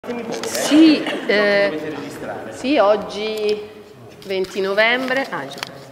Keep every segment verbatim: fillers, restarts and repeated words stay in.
Sì, eh, sì, oggi venti novembre, ah,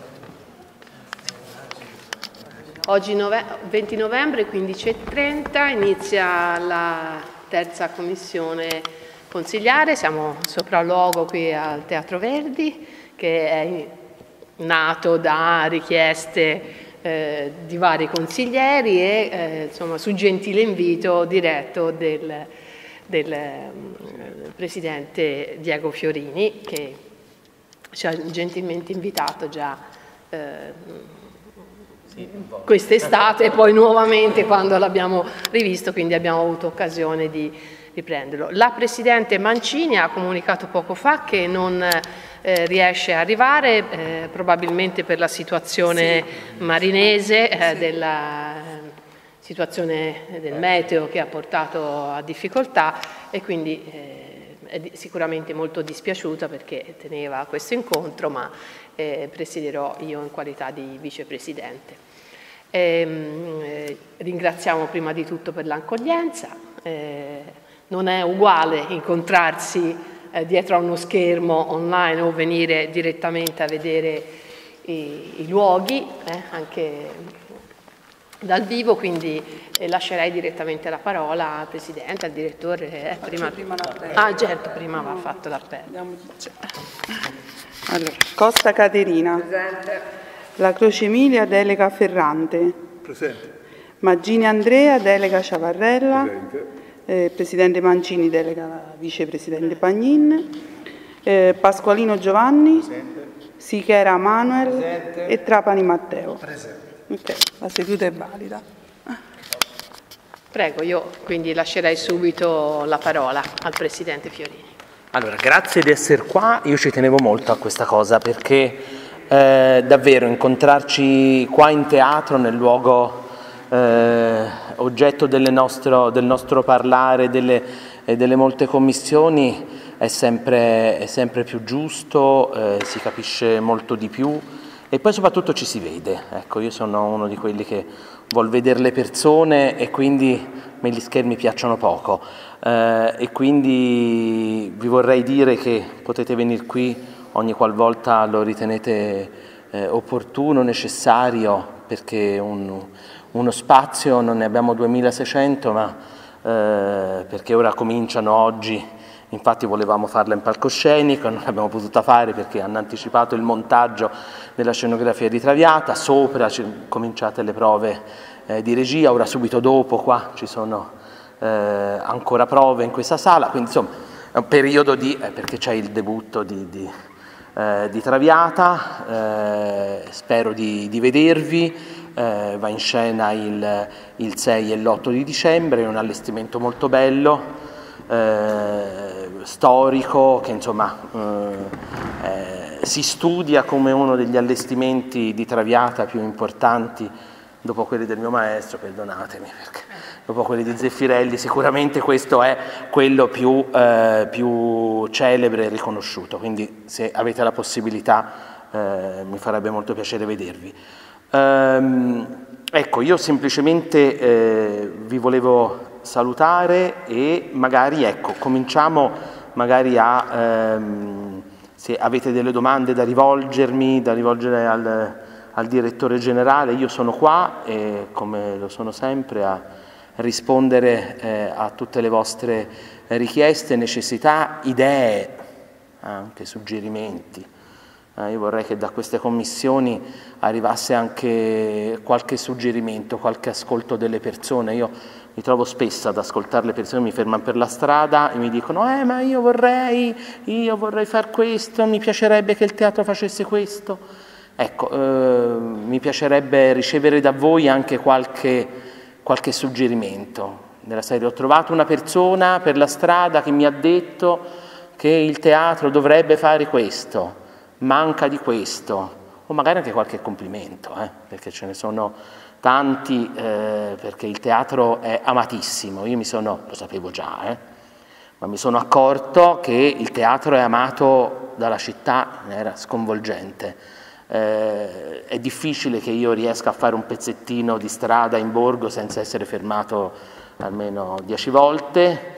oggi nove, venti novembre, quindici e trenta, inizia la terza commissione consigliare. Siamo sopralluogo qui al Teatro Verdi, che è nato da richieste eh, di vari consiglieri e eh, insomma, su gentile invito diretto del del Presidente Diego Fiorini, che ci ha gentilmente invitato già eh, quest'estate e poi nuovamente quando l'abbiamo rivisto, quindi abbiamo avuto occasione di riprenderlo. La Presidente Mancini ha comunicato poco fa che non eh, riesce a arrivare, eh, probabilmente per la situazione sì. marinese, eh, sì. della situazione del meteo che ha portato a difficoltà e quindi eh, è sicuramente molto dispiaciuta perché teneva questo incontro, ma eh, presiederò io in qualità di vicepresidente. Eh, ringraziamo prima di tutto per l'accoglienza, eh, non è uguale incontrarsi eh, dietro a uno schermo online o venire direttamente a vedere i, i luoghi, eh, anche dal vivo, quindi eh, lascerei direttamente la parola al Presidente, al Direttore. Eh, prima... prima ah, certo, prima va fatto l'appello. Allora, Costa Caterina. Presente. La Croce Emilia, delega Ferrante. Presente. Maggini Andrea, delega Ciavarrella. Presente. Eh, Presidente Mancini, delega la Vicepresidente Pagnin. Eh, Pasqualino Giovanni. Presente. Sichera Manuel. Presente. E Trapani Matteo. Presente. Ok, la seduta è valida. Prego, io quindi lascerei subito la parola al Presidente Fiorini. Allora, grazie di essere qua, io ci tenevo molto a questa cosa perché eh, davvero incontrarci qua in teatro, nel luogo eh, oggetto delle nostro, del nostro parlare, delle, e delle molte commissioni, è sempre, è sempre più giusto, eh, si capisce molto di più. E poi soprattutto ci si vede, ecco, io sono uno di quelli che vuol vedere le persone e quindi a me gli schermi piacciono poco eh, e quindi vi vorrei dire che potete venire qui ogni qualvolta lo ritenete eh, opportuno, necessario, perché un, uno spazio non ne abbiamo duemilaseicento, ma eh, perché ora cominciano oggi. Infatti volevamo farla in palcoscenico, non l'abbiamo potuta fare perché hanno anticipato il montaggio della scenografia di Traviata, sopra cominciate le prove eh, di regia, ora subito dopo qua ci sono eh, ancora prove in questa sala, quindi insomma è un periodo di, eh, perché c'è il debutto di, di, eh, di Traviata, eh, spero di, di vedervi, eh, va in scena il, il sei e l'otto di dicembre, è un allestimento molto bello. Eh, storico che insomma eh, eh, si studia come uno degli allestimenti di Traviata più importanti dopo quelli del mio maestro, perdonatemi, perché dopo quelli di Zeffirelli sicuramente questo è quello più, eh, più celebre e riconosciuto, quindi se avete la possibilità eh, mi farebbe molto piacere vedervi. Ehm, ecco, io semplicemente eh, vi volevo salutare e magari ecco cominciamo magari a ehm, se avete delle domande da rivolgermi da rivolgere al, al direttore generale, io sono qua e come lo sono sempre a rispondere eh, a tutte le vostre richieste, necessità, idee, anche suggerimenti. Eh, io vorrei che da queste commissioni arrivasse anche qualche suggerimento, qualche ascolto delle persone. Io mi trovo spesso ad ascoltare le persone, mi fermano per la strada e mi dicono eh ma io vorrei, io vorrei far questo, mi piacerebbe che il teatro facesse questo. Ecco, eh, mi piacerebbe ricevere da voi anche qualche, qualche suggerimento. Nella serie ho trovato una persona per la strada che mi ha detto che il teatro dovrebbe fare questo, manca di questo, o magari anche qualche complimento, eh, perché ce ne sono tanti, eh, perché il teatro è amatissimo, io mi sono, lo sapevo già, eh, ma mi sono accorto che il teatro è amato dalla città, era sconvolgente. Eh, è difficile che io riesca a fare un pezzettino di strada in borgo senza essere fermato almeno dieci volte,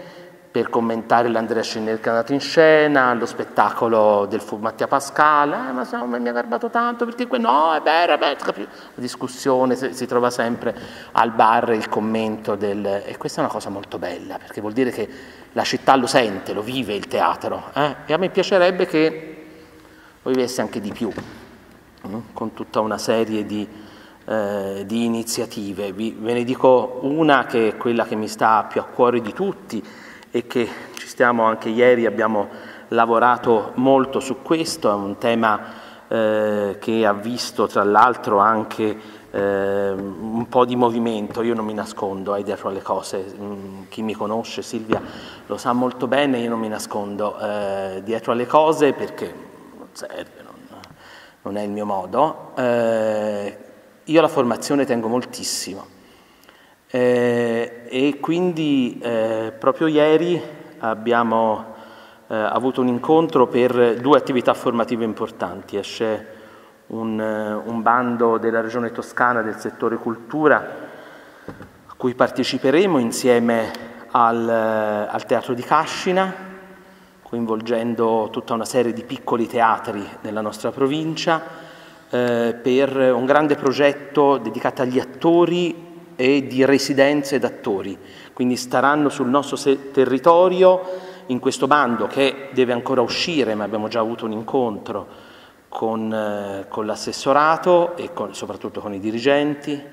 per commentare l'Andrea Scinner che è andato in scena, lo spettacolo del fu Mattia Pascal, eh, ma no, mi ha garbato tanto perché que no, è vero, è vero, la discussione, si, si trova sempre al bar il commento del... e questa è una cosa molto bella, perché vuol dire che la città lo sente, lo vive il teatro, eh? E a me piacerebbe che lo vivesse anche di più, eh? Con tutta una serie di, eh, di iniziative. Vi, ve ne dico una che è quella che mi sta più a cuore di tutti e che ci stiamo anche ieri, abbiamo lavorato molto su questo, è un tema eh, che ha visto tra l'altro anche eh, un po' di movimento. Io non mi nascondo eh, dietro alle cose, mm, chi mi conosce, Silvia, lo sa molto bene, io non mi nascondo eh, dietro alle cose perché non serve, non, non è il mio modo. Eh, io la formazione tengo moltissimo. Eh, e quindi eh, proprio ieri abbiamo eh, avuto un incontro per due attività formative importanti. Esce un, un bando della Regione Toscana del settore cultura a cui parteciperemo insieme al, al Teatro di Cascina, coinvolgendo tutta una serie di piccoli teatri nella nostra provincia, eh, per un grande progetto dedicato agli attori e di residenze d'attori, quindi staranno sul nostro territorio in questo bando che deve ancora uscire, ma abbiamo già avuto un incontro con, eh, con l'assessorato e con, soprattutto con i dirigenti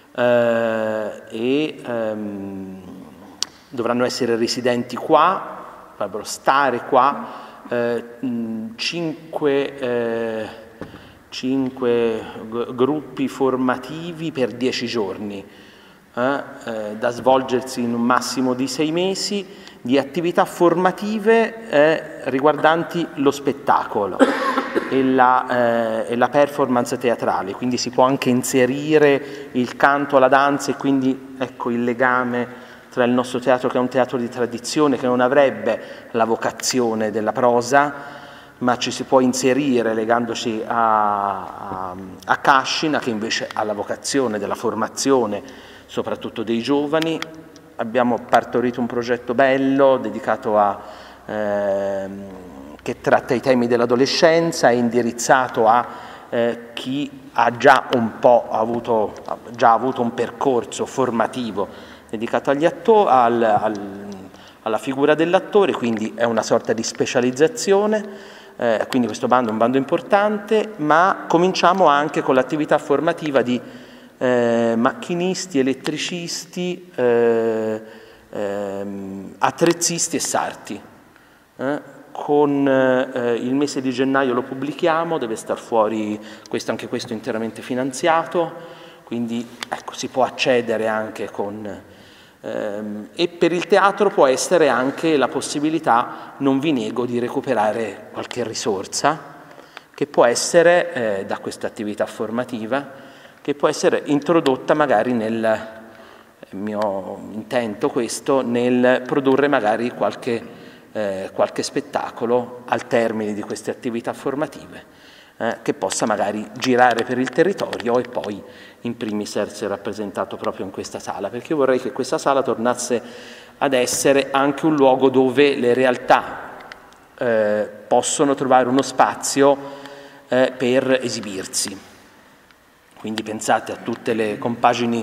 eh, e ehm, dovranno essere residenti qua, dovrebbero stare qua eh, cinque, eh, cinque gruppi formativi per dieci giorni. Eh, eh, da svolgersi in un massimo di sei mesi, di attività formative eh, riguardanti lo spettacolo e la, eh, e la performance teatrale, quindi si può anche inserire il canto, la danza e quindi ecco il legame tra il nostro teatro, che è un teatro di tradizione, che non avrebbe la vocazione della prosa, ma ci si può inserire legandoci a, a, a Cascina, che invece ha la vocazione della formazione soprattutto dei giovani. Abbiamo partorito un progetto bello dedicato a, ehm, che tratta i temi dell'adolescenza, è indirizzato a eh, chi ha già un po' avuto, già avuto un percorso formativo dedicato agli attori, al, al, alla figura dell'attore, quindi è una sorta di specializzazione, eh, quindi questo bando è un bando importante, ma cominciamo anche con l'attività formativa di Eh, macchinisti, elettricisti, eh, ehm, attrezzisti e sarti. Eh, con eh, il mese di gennaio lo pubblichiamo, deve star fuori questo, anche questo interamente finanziato, quindi ecco, si può accedere anche con... Ehm, e per il teatro può essere anche la possibilità, non vi nego, di recuperare qualche risorsa che può essere eh, da questa attività formativa, che può essere introdotta magari nel mio intento questo, nel produrre magari qualche, eh, qualche spettacolo al termine di queste attività formative, eh, che possa magari girare per il territorio e poi in primis essere rappresentato proprio in questa sala, perché io vorrei che questa sala tornasse ad essere anche un luogo dove le realtà eh, possono trovare uno spazio eh, per esibirsi. Quindi pensate a tutte le compagini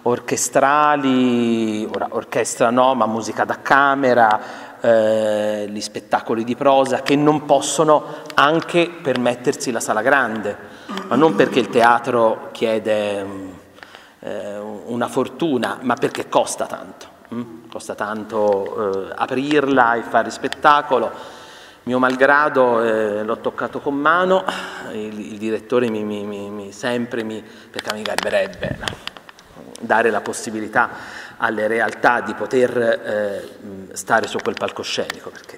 orchestrali, ora orchestra no, ma musica da camera, eh, gli spettacoli di prosa, che non possono anche permettersi la sala grande, ma non perché il teatro chiede eh, una fortuna, ma perché costa tanto, hm? costa tanto eh, aprirla e fare spettacolo. Mio malgrado eh, l'ho toccato con mano, il, il direttore mi, mi, mi, mi sempre mi, perché mi garberebbe dare la possibilità alle realtà di poter eh, stare su quel palcoscenico, perché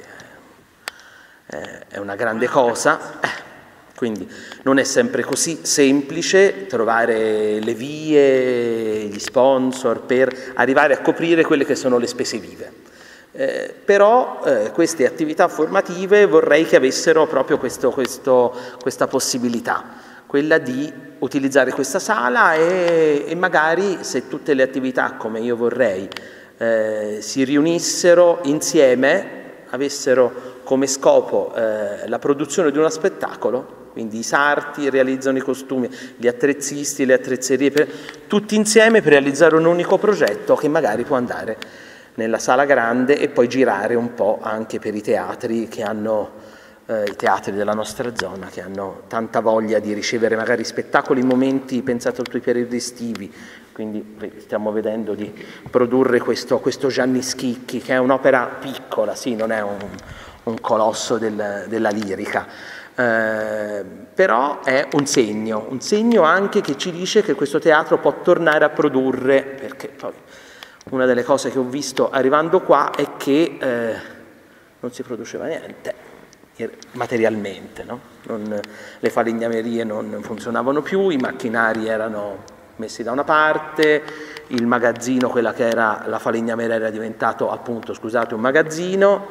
eh, è una grande cosa, eh, quindi non è sempre così semplice trovare le vie, gli sponsor per arrivare a coprire quelle che sono le spese vive. Eh, però eh, queste attività formative vorrei che avessero proprio questo, questo, questa possibilità, quella di utilizzare questa sala e, e magari, se tutte le attività come io vorrei eh, si riunissero insieme, avessero come scopo eh, la produzione di uno spettacolo, quindi i sarti realizzano i costumi, gli attrezzisti, le attrezzerie, per, tutti insieme per realizzare un unico progetto che magari può andare nella sala grande e poi girare un po' anche per i teatri che hanno, eh, i teatri della nostra zona, che hanno tanta voglia di ricevere magari spettacoli in momenti, pensate ai periodi estivi, quindi stiamo vedendo di produrre questo, questo Gianni Schicchi, che è un'opera piccola, sì, non è un, un colosso del, della lirica, eh, però è un segno, un segno anche che ci dice che questo teatro può tornare a produrre, perché poi una delle cose che ho visto arrivando qua è che eh, non si produceva niente materialmente, no? Non, le falegnamerie non funzionavano più, i macchinari erano messi da una parte, il magazzino, quella che era la falegnameria, era diventato appunto, scusate, un magazzino.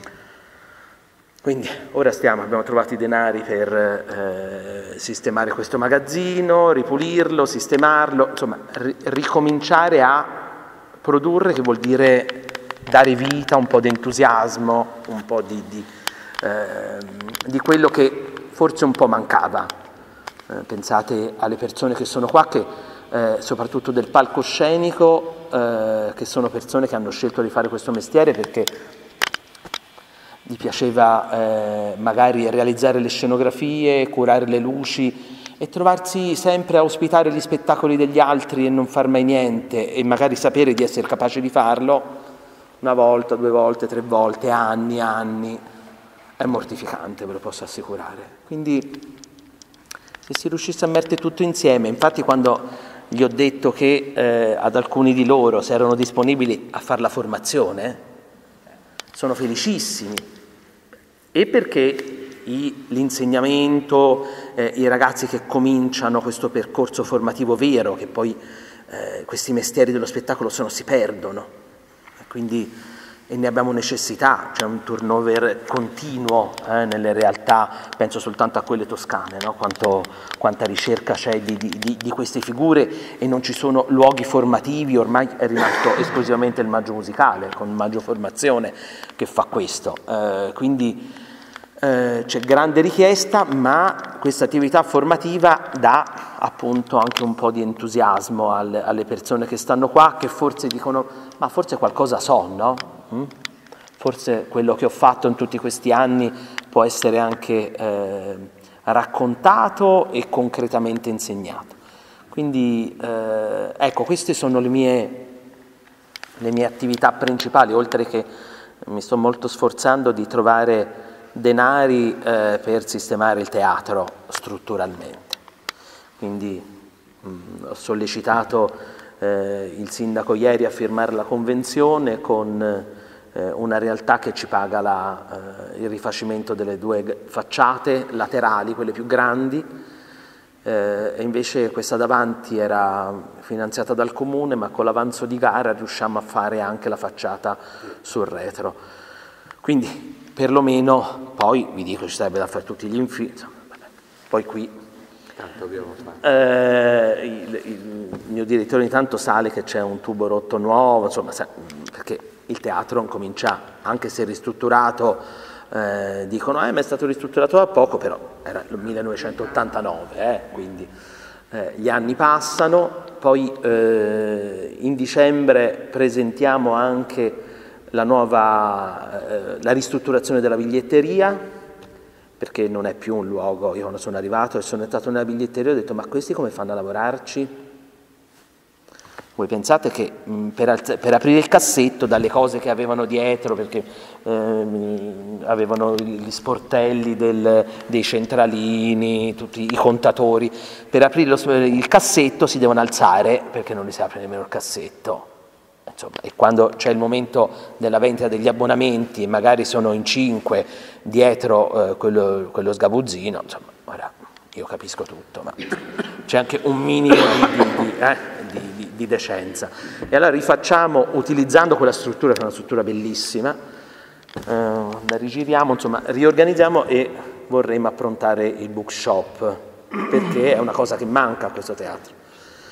Quindi ora stiamo, abbiamo trovato i denari per eh, sistemare questo magazzino, ripulirlo, sistemarlo, insomma ri- ricominciare a produrre, che vuol dire dare vita, un po' di entusiasmo, un po' di, di, eh, di quello che forse un po' mancava. Eh, pensate alle persone che sono qua, che eh, soprattutto del palcoscenico, eh, che sono persone che hanno scelto di fare questo mestiere perché gli piaceva eh, magari realizzare le scenografie, curare le luci e trovarsi sempre a ospitare gli spettacoli degli altri e non far mai niente, e magari sapere di essere capace di farlo una volta, due volte, tre volte, anni, anni, è mortificante, ve lo posso assicurare. Quindi se si riuscisse a mettere tutto insieme, infatti quando gli ho detto che eh, ad alcuni di loro, se erano disponibili a fare la formazione, sono felicissimi, e perché l'insegnamento, eh, i ragazzi che cominciano questo percorso formativo vero, che poi eh, questi mestieri dello spettacolo sono, si perdono, e quindi e ne abbiamo necessità, c'è un turnover continuo eh, nelle realtà, penso soltanto a quelle toscane, no? Quanto, quanta ricerca c'è di, di, di queste figure, e non ci sono luoghi formativi, ormai è rimasto esclusivamente il Maggio Musicale, con il Maggio Formazione, che fa questo, eh, quindi eh, c'è grande richiesta, ma questa attività formativa dà appunto anche un po' di entusiasmo alle, alle persone che stanno qua, che forse dicono, ma forse qualcosa so, no? Forse quello che ho fatto in tutti questi anni può essere anche eh, raccontato e concretamente insegnato. Quindi eh, ecco, queste sono le mie, le mie attività principali, oltre che mi sto molto sforzando di trovare denari eh, per sistemare il teatro strutturalmente. Quindi mh, ho sollecitato eh, il sindaco ieri a firmare la convenzione con una realtà che ci paga la, eh, il rifacimento delle due facciate laterali, quelle più grandi, eh, e invece questa davanti era finanziata dal comune, ma con l'avanzo di gara riusciamo a fare anche la facciata sul retro. Quindi perlomeno, poi vi dico, ci sarebbe da fare tutti gli infissi, poi qui eh, il, il mio direttore ogni tanto sale che c'è un tubo rotto nuovo, insomma, perché il teatro comincia, anche se ristrutturato, eh, dicono eh, ma è stato ristrutturato da poco, però era il millenovecentottantanove, eh, quindi eh, gli anni passano. Poi eh, in dicembre presentiamo anche la nuova, eh, la ristrutturazione della biglietteria, perché non è più un luogo. Io quando sono arrivato e sono entrato nella biglietteria ho detto, ma questi come fanno a lavorarci? Voi pensate che mh, per, per aprire il cassetto, dalle cose che avevano dietro, perché eh, avevano gli sportelli del, dei centralini, tutti i contatori, per aprire lo, il cassetto si devono alzare perché non li si apre nemmeno il cassetto. Insomma, e quando c'è il momento della vendita degli abbonamenti e magari sono in cinque dietro eh, quello, quello sgabuzzino, insomma, ora io capisco tutto, ma c'è anche un minimo di... di, di eh, Di, di, di decenza. E allora rifacciamo utilizzando quella struttura, che è una struttura bellissima, eh, la rigiriamo, insomma riorganizziamo, e vorremmo approntare il bookshop, perché è una cosa che manca a questo teatro.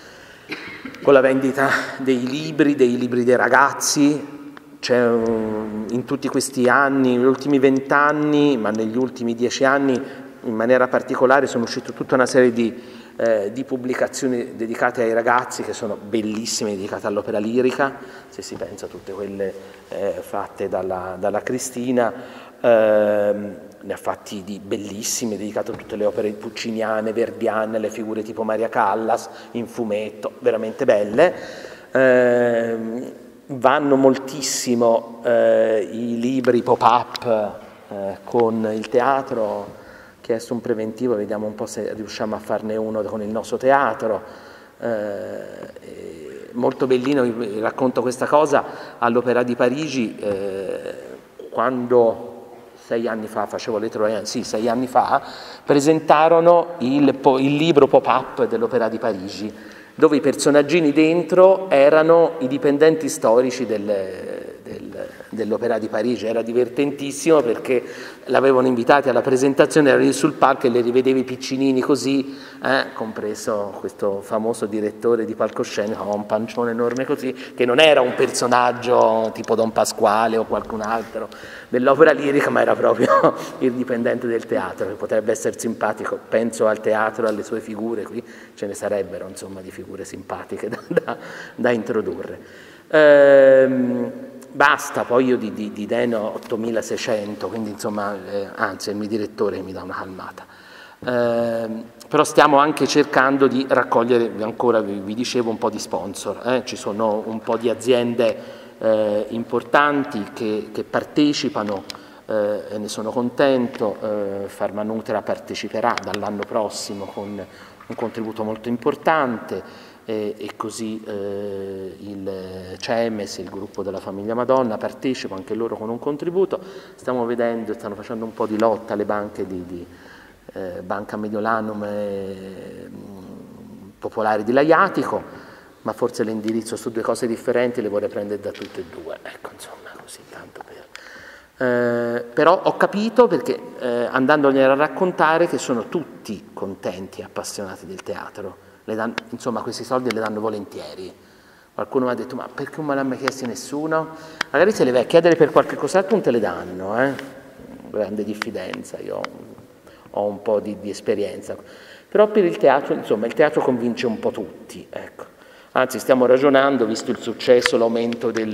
con la vendita dei libri, dei libri dei ragazzi. C'è in tutti questi anni, negli ultimi vent'anni, ma negli ultimi dieci anni in maniera particolare sono uscite tutta una serie di, eh, di pubblicazioni dedicate ai ragazzi che sono bellissime, dedicate all'opera lirica, se si pensa a tutte quelle eh, fatte dalla, dalla Cristina, eh, ne ha fatti di bellissime, dedicate a tutte le opere pucciniane, verdiane, le figure tipo Maria Callas, in fumetto, veramente belle. Eh, Vanno moltissimo eh, i libri pop-up eh, con il teatro. Ho chiesto un preventivo, vediamo un po' se riusciamo a farne uno con il nostro teatro. Eh, molto bellino, vi racconto questa cosa, all'Opéra di Parigi, eh, quando sei anni fa, facevo le Troiane, sì, sei anni fa, presentarono il, il libro pop-up dell'Opéra di Parigi, dove i personaggini dentro erano i dipendenti storici del, del, dell'Opéra di Parigi. Era divertentissimo perché l'avevano invitati alla presentazione, erano lì sul palco e le rivedevi piccinini così, eh, compreso questo famoso direttore di palcoscenico, un pancione enorme così, che non era un personaggio tipo Don Pasquale o qualcun altro dell'opera lirica, ma era proprio il dipendente del teatro, che potrebbe essere simpatico. Penso al teatro, alle sue figure, qui ce ne sarebbero insomma di figure simpatiche da, da, da introdurre. Ehm, basta, poi io di, di, di Deno ottomilaseicento, quindi insomma, eh, anzi il mio direttore mi dà una calmata. Ehm, però stiamo anche cercando di raccogliere, ancora vi, vi dicevo, un po' di sponsor, eh? Ci sono un po' di aziende Eh, importanti che, che partecipano eh, e ne sono contento. eh, Farmanutra parteciperà dall'anno prossimo con un contributo molto importante eh, e così eh, il CEMES, il gruppo della Famiglia Madonna, partecipa anche loro con un contributo. Stiamo vedendo, stanno facendo un po' di lotta alle banche di, di eh, Banca Mediolanum e mh, Popolare di Laiatico, ma forse l'indirizzo su due cose differenti le vorrei prendere da tutte e due, ecco, insomma, così tanto per... Eh, però ho capito, perché eh, andandogliela a raccontare, che sono tutti contenti e appassionati del teatro, le danno, insomma questi soldi le danno volentieri. Qualcuno mi ha detto, ma perché non me l'ha mai chiesto nessuno? Magari se le vai a chiedere per qualche cos'altro non te le danno, eh? Grande diffidenza, io ho un po' di, di esperienza, però per il teatro, insomma, il teatro convince un po' tutti, ecco. Anzi, stiamo ragionando, visto il successo, l'aumento del,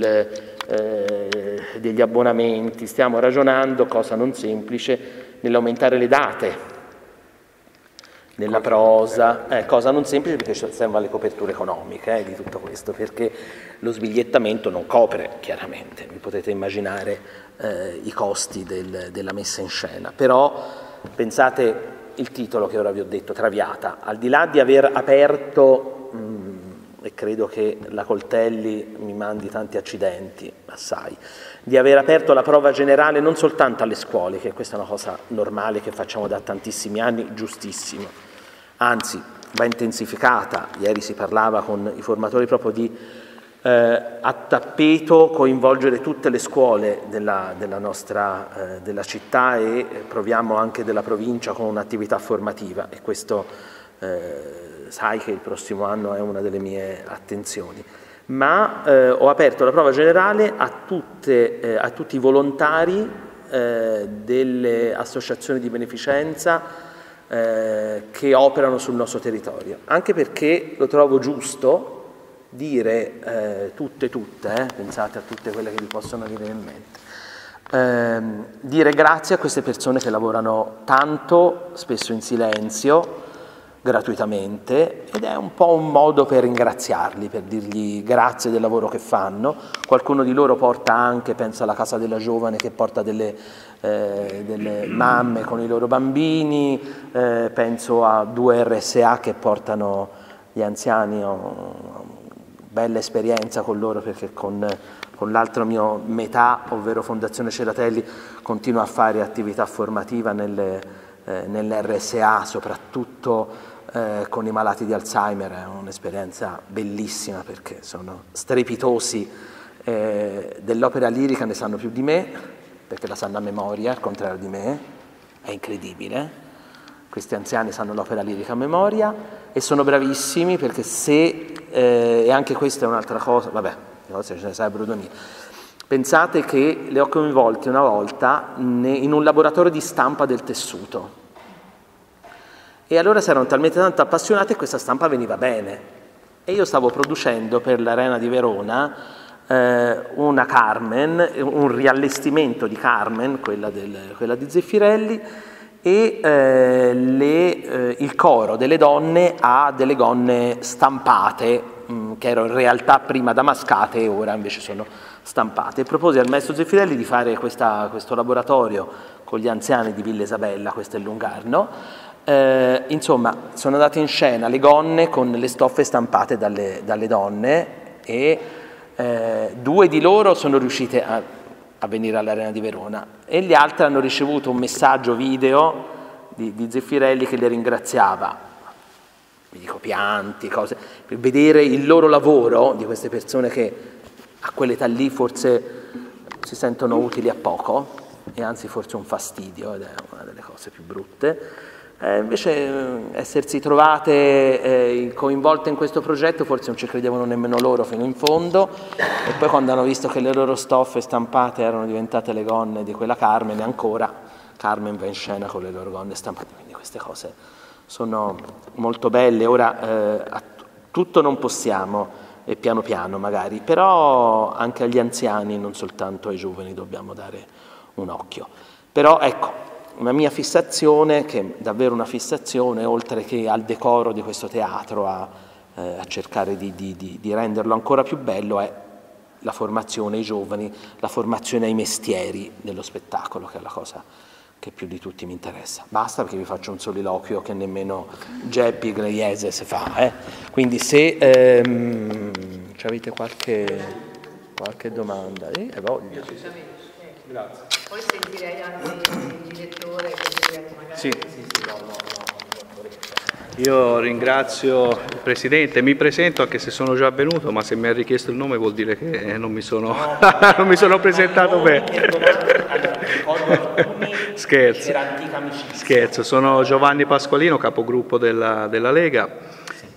eh, degli abbonamenti, stiamo ragionando, cosa non semplice, nell'aumentare le date nella prosa, eh, cosa non semplice perché servono le coperture economiche eh, di tutto questo, perché lo sbigliettamento non copre, chiaramente, vi potete immaginare eh, i costi del, della messa in scena, però pensate il titolo che ora vi ho detto, Traviata, al di là di aver aperto... Mh, e credo che la Coltelli mi mandi tanti accidenti, assai, di aver aperto la prova generale non soltanto alle scuole, che questa è una cosa normale che facciamo da tantissimi anni, giustissimo, anzi va intensificata. Ieri si parlava con i formatori proprio di eh, a tappeto coinvolgere tutte le scuole della, della nostra eh, della città e proviamo anche della provincia con un'attività formativa, e questo eh, sai che il prossimo anno è una delle mie attenzioni, ma eh, ho aperto la prova generale a, tutte, eh, a tutti i volontari eh, delle associazioni di beneficenza eh, che operano sul nostro territorio, anche perché lo trovo giusto dire eh, tutte, tutte, eh, pensate a tutte quelle che vi possono venire in mente, eh, dire grazie a queste persone che lavorano tanto, spesso in silenzio, gratuitamente, ed è un po' un modo per ringraziarli, per dirgli grazie del lavoro che fanno. Qualcuno di loro porta anche, penso alla Casa della Giovane, che porta delle, eh, delle mamme con i loro bambini, eh, penso a due R S A che portano gli anziani, ho bella esperienza con loro, perché con, con l'altro mio metà, ovvero Fondazione Ceratelli, continuo a fare attività formativa nelle, eh, nell'R S A, soprattutto Eh, con i malati di Alzheimer. È un'esperienza bellissima perché sono strepitosi, eh, dell'opera lirica ne sanno più di me, perché la sanno a memoria, al contrario di me, è incredibile. questi anziani sanno l'opera lirica a memoria e sono bravissimi perché se, eh, e anche questa è un'altra cosa, vabbè, le cose ce ne sarebbero da dire. Pensate che li ho coinvolti una volta in un laboratorio di stampa del tessuto e allora si erano talmente tanto appassionati e questa stampa veniva bene e io stavo producendo per l'Arena di Verona eh, una Carmen, un riallestimento di Carmen, quella, del, quella di Zeffirelli, e eh, le, eh, il coro delle donne ha delle gonne stampate mh, che erano in realtà prima damascate e ora invece sono stampate. E proposi al maestro Zeffirelli di fare questa, questo laboratorio con gli anziani di Villa Isabella, questo è Lungarno. Eh, insomma, sono andate in scena le gonne con le stoffe stampate dalle, dalle donne e eh, due di loro sono riuscite a a venire all'Arena di Verona e gli altri hanno ricevuto un messaggio video di, di Zeffirelli che le ringraziava, vi dico pianti, cose, per vedere il loro lavoro di queste persone che a quell'età lì forse si sentono utili a poco e anzi forse un fastidio ed è una delle cose più brutte. Eh, invece eh, essersi trovate eh, coinvolte in questo progetto forse non ci credevano nemmeno loro fino in fondo e poi quando hanno visto che le loro stoffe stampate erano diventate le gonne di quella Carmen e ancora Carmen va in scena con le loro gonne stampate, quindi queste cose sono molto belle. Ora eh, a tutto non possiamo e piano piano magari, però anche agli anziani, non soltanto ai giovani, dobbiamo dare un occhio. Però ecco, una mia fissazione, che è davvero una fissazione, oltre che al decoro di questo teatro, a, eh, a cercare di, di, di, di renderlo ancora più bello, è la formazione ai giovani, la formazione ai mestieri dello spettacolo, che è la cosa che più di tutti mi interessa. Basta perché vi faccio un soliloquio che nemmeno Geppi Gleiese se fa. Eh? Quindi se ehm, avete qualche, qualche domanda, eh, voglio. Grazie. Poi sentirei anche il direttore che magari... Sì. Io ringrazio il Presidente, mi presento anche se sono già venuto, ma se mi ha richiesto il nome vuol dire che non mi sono, non mi sono presentato bene. Scherzo, scherzo, sono Giovanni Pasqualino, capogruppo della, della Lega.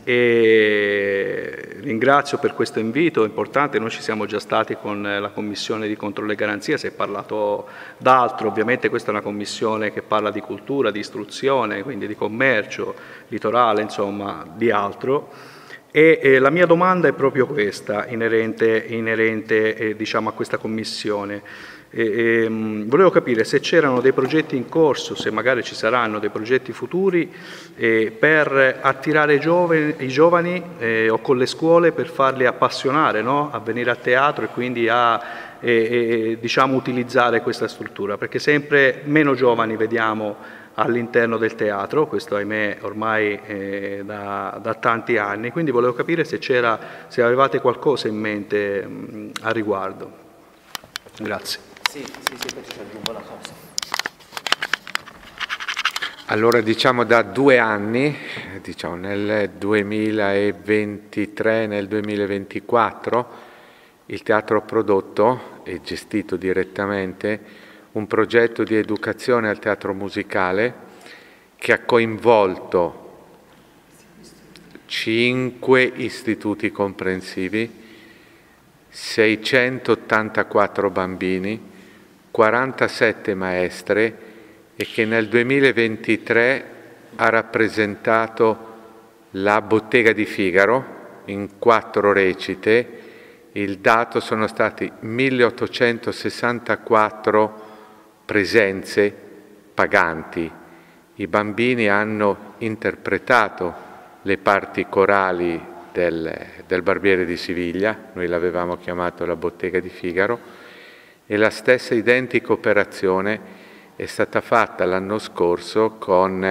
E ringrazio per questo invito importante. Noi ci siamo già stati con la Commissione di Controllo e Garanzia, si è parlato d'altro, ovviamente questa è una commissione che parla di cultura, di istruzione, quindi di commercio, litorale, insomma di altro. E eh, la mia domanda è proprio questa, inerente, inerente eh, diciamo, a questa commissione. E, e, volevo capire se c'erano dei progetti in corso, se magari ci saranno dei progetti futuri eh, per attirare i giovani, i giovani eh, o con le scuole per farli appassionare, no? A venire a teatro e quindi a eh, eh, diciamo, utilizzare questa struttura, perché sempre meno giovani vediamo all'interno del teatro, questo ahimè ormai eh, da, da tanti anni, quindi volevo capire se c'era, se avevate qualcosa in mente mh, a riguardo. Grazie. Sì, sì, sì, poi ci aggiungo una cosa. Allora diciamo da due anni, diciamo nel duemilaventitré, nel duemilaventiquattro, il teatro ha prodotto e gestito direttamente un progetto di educazione al teatro musicale che ha coinvolto cinque istituti comprensivi, seicentottantaquattro bambini, quarantasette maestre e che nel duemilaventitré ha rappresentato la Bottega di Figaro in quattro recite. Il dato sono stati milleottocentosessantaquattro presenze paganti. I bambini hanno interpretato le parti corali del, del Barbiere di Siviglia, noi l'avevamo chiamato la Bottega di Figaro, e la stessa identica operazione è stata fatta l'anno scorso con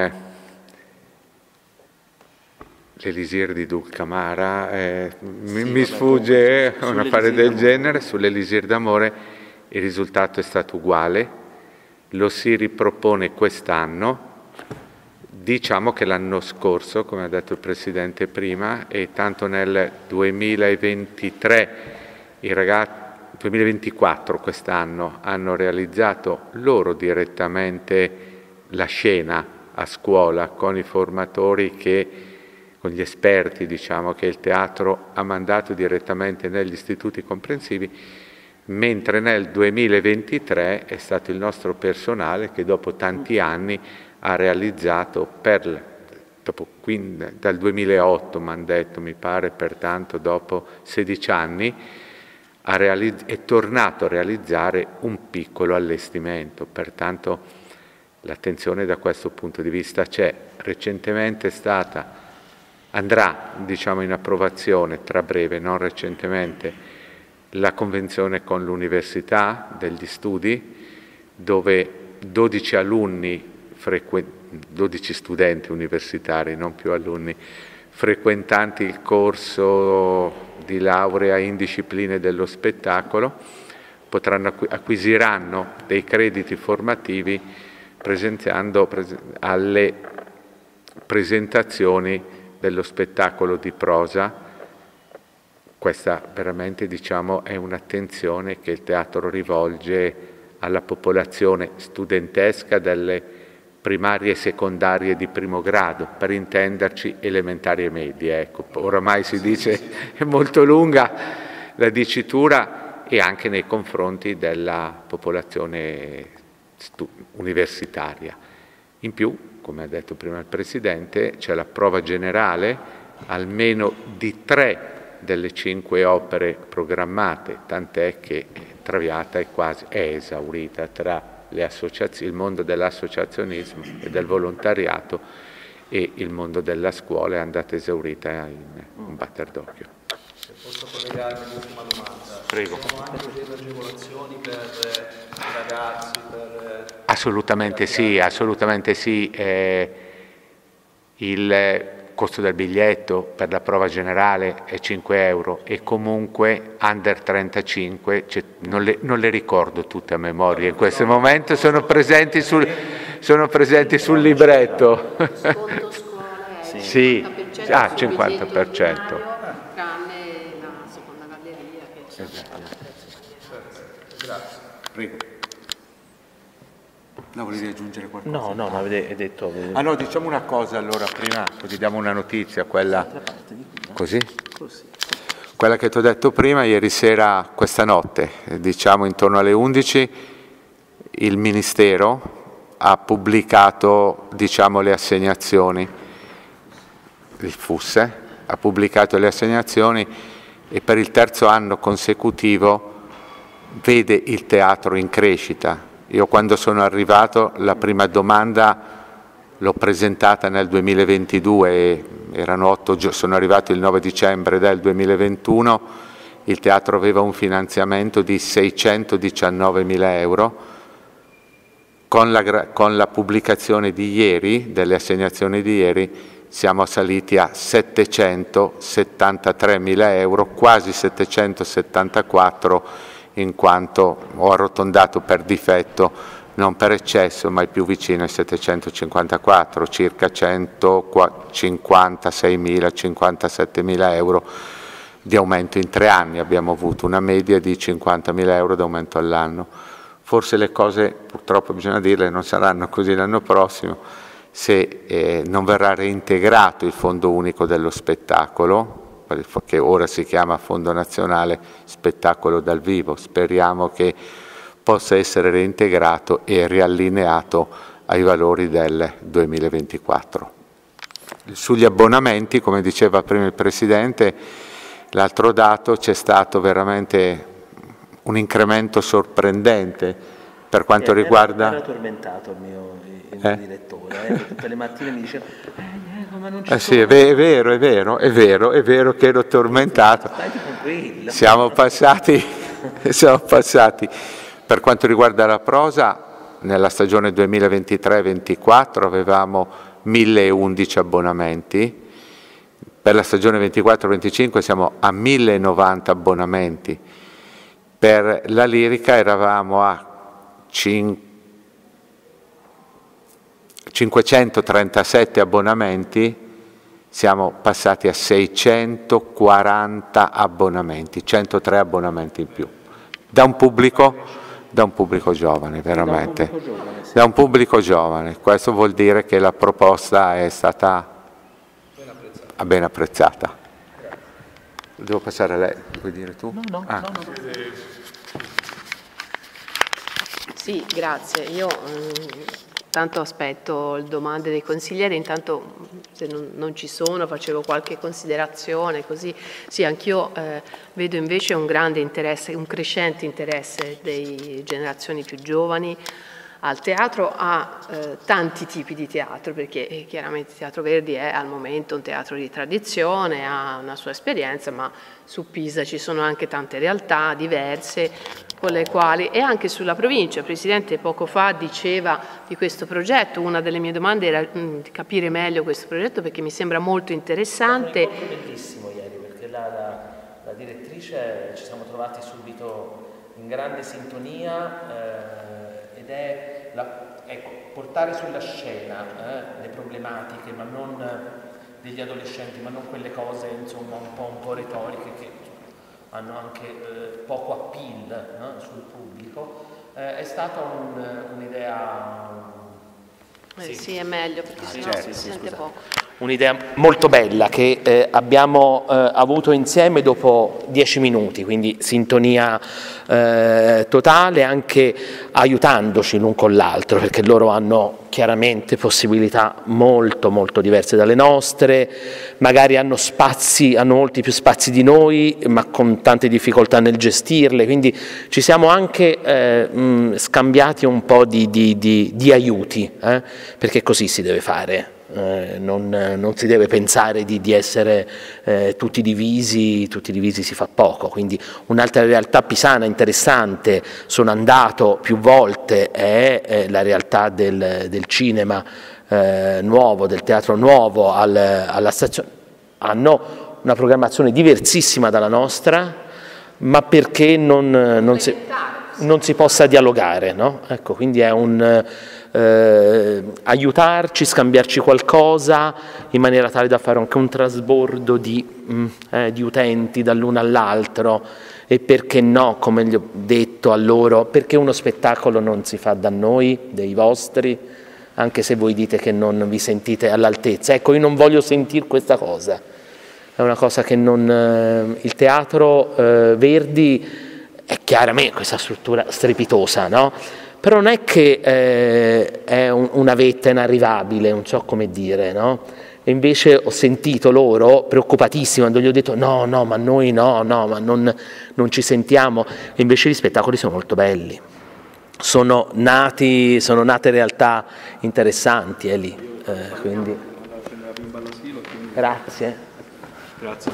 l'Elisir di Dulcamara, eh, mi, sì, mi sfugge un affare del genere, sull'Elisir d'amore. Il risultato è stato uguale, lo si ripropone quest'anno. Diciamo che l'anno scorso, come ha detto il Presidente prima, e tanto nel duemilaventitré, i ragazzi, duemilaventiquattro quest'anno, hanno realizzato loro direttamente la scena a scuola con i formatori che, con gli esperti diciamo, che il teatro ha mandato direttamente negli istituti comprensivi, mentre nel duemilaventitré è stato il nostro personale che dopo tanti anni ha realizzato, per, dopo, quindi, dal duemilaotto mi hanno detto, mi pare, pertanto dopo sedici anni, ha realizz- è tornato a realizzare un piccolo allestimento, pertanto l'attenzione da questo punto di vista c'è. Recentemente è stata, andrà diciamo, in approvazione tra breve, non recentemente, la convenzione con l'Università degli Studi, dove dodici alunni, dodici studenti universitari, non più alunni, frequentanti il corso di laurea in discipline dello spettacolo, potranno acquisiranno dei crediti formativi presenziando alle presentazioni dello spettacolo di prosa. Questa veramente diciamo, è un'attenzione che il teatro rivolge alla popolazione studentesca delle primarie e secondarie di primo grado, per intenderci elementari e medie. Ecco, oramai si dice, è molto lunga la dicitura, e anche nei confronti della popolazione universitaria. In più, come ha detto prima il Presidente, c'è la prova generale, almeno di tre delle cinque opere programmate, tant'è che Traviata è quasi è esaurita tra le associazioni, il mondo dell'associazionismo e del volontariato e il mondo della scuola è andata esaurita in un batter d'occhio. Se posso collegarmi all'ultima domanda. Prego. Ci sono anche delle agevolazioni per i ragazzi? Per... Assolutamente sì, assolutamente sì. Eh, il costo del biglietto per la prova generale è cinque euro e comunque under trentacinque, cioè, non, le, non le ricordo tutte a memoria in questo momento, sono presenti sul, sono presenti sul libretto. Sconto scuola è sì, cinquanta per cento ah, cinquanta per cento. Tranne la seconda galleria che è esatto. Grazie. Prego. No, volevi aggiungere qualcosa? No, no, ma avete detto... Ah no, diciamo una cosa allora prima, così diamo una notizia, quella... Così? Quella che ti ho detto prima, ieri sera, questa notte, diciamo intorno alle undici, il Ministero ha pubblicato, diciamo, le assegnazioni, il F U S S ha pubblicato le assegnazioni e per il terzo anno consecutivo vede il teatro in crescita. Io quando sono arrivato la prima domanda l'ho presentata nel duemilaventidue, erano otto, sono arrivato il nove dicembre del duemilaventuno, il teatro aveva un finanziamento di seicentodiciannovemila euro, con la, con la pubblicazione di ieri, delle assegnazioni di ieri, siamo saliti a settecentosettantatremila euro, quasi settecentosettantaquattro, in quanto ho arrotondato per difetto, non per eccesso, ma il più vicino ai settecentocinquantaquattro, circa centocinquantaseimila cinquantasettemila euro di aumento in tre anni. Abbiamo avuto una media di cinquantamila euro di aumento all'anno. Forse le cose, purtroppo bisogna dirle, non saranno così l'anno prossimo, se eh, non verrà reintegrato il Fondo Unico dello Spettacolo, che ora si chiama Fondo Nazionale Spettacolo dal Vivo. Speriamo che possa essere reintegrato e riallineato ai valori del duemilaventiquattro. Sugli abbonamenti, come diceva prima il Presidente, l'altro dato, c'è stato veramente un incremento sorprendente per quanto era, riguarda... Era tormentato il mio, il mio eh? direttore, eh? Tutte le mattine mi diceva eh, ma non ci eh sì, è, ve- è vero, è vero, è vero, è vero che ero tormentato. Siamo passati, siamo passati, per quanto riguarda la prosa, nella stagione duemilaventitré ventiquattro avevamo milleundici abbonamenti, per la stagione ventiquattro venticinque siamo a millenovanta abbonamenti, per la lirica eravamo a cinquecentotrentasette abbonamenti, siamo passati a seicentoquaranta abbonamenti, centotré abbonamenti in più, da un pubblico, da un pubblico giovane, veramente. da un pubblico giovane. Questo vuol dire che la proposta è stata ben apprezzata. Ben apprezzata. Devo passare a lei, puoi dire tu? No, no, ah. no, no. Sì, grazie. Io eh, tanto aspetto le domande dei consiglieri, intanto se non, non ci sono facevo qualche considerazione, così sì, anch'io eh, vedo invece un grande interesse, un crescente interesse delle generazioni più giovani al teatro, a eh, tanti tipi di teatro, perché eh, chiaramente il Teatro Verdi è al momento un teatro di tradizione, ha una sua esperienza, ma su Pisa ci sono anche tante realtà diverse con le quali, e anche sulla provincia. Il Presidente poco fa diceva di questo progetto, una delle mie domande era mh, di capire meglio questo progetto perché mi sembra molto interessante. È stato bellissimo ieri perché la, la, la direttrice ci siamo trovati subito in grande sintonia eh, ed è la, ecco, portare sulla scena eh, le problematiche, ma non degli adolescenti, ma non quelle cose insomma un po', un po' retoriche che hanno anche eh, poco appeal no? sul pubblico, eh, è stata un, un'idea... Eh, sì. sì, è meglio perché ah, sennò certo, si sì, sente scusate. poco. Un'idea molto bella che eh, abbiamo eh, avuto insieme dopo dieci minuti, quindi sintonia eh, totale, anche aiutandoci l'un con l'altro, perché loro hanno chiaramente possibilità molto molto diverse dalle nostre, magari hanno spazi, hanno molti più spazi di noi, ma con tante difficoltà nel gestirle, quindi ci siamo anche eh, mh, scambiati un po' di, di, di, di aiuti, eh, perché così si deve fare. Eh, non, non si deve pensare di, di essere eh, tutti divisi, tutti divisi si fa poco, quindi un'altra realtà pisana interessante, sono andato più volte, è, è la realtà del, del cinema eh, nuovo, del teatro nuovo al, alla stazione, hanno una programmazione diversissima dalla nostra, ma perché non, non, si, non si possa dialogare, no? Ecco, quindi è un Eh, aiutarci, scambiarci qualcosa in maniera tale da fare anche un trasbordo di, mh, eh, di utenti dall'uno all'altro, e perché no, come gli ho detto a loro, perché uno spettacolo non si fa da noi, dei vostri, anche se voi dite che non vi sentite all'altezza. Ecco, io non voglio sentire questa cosa, è una cosa che non... Eh, il teatro eh, Verdi è chiaramente questa struttura strepitosa, no? Però non è che eh, è un, una vetta inarrivabile, non so come dire, no? E invece ho sentito loro preoccupatissimi quando gli ho detto no, no, ma noi no, no, ma non, non ci sentiamo. E invece gli spettacoli sono molto belli. Sono nati, sono nate realtà interessanti, è lì. Eh, quindi... Grazie. Grazie.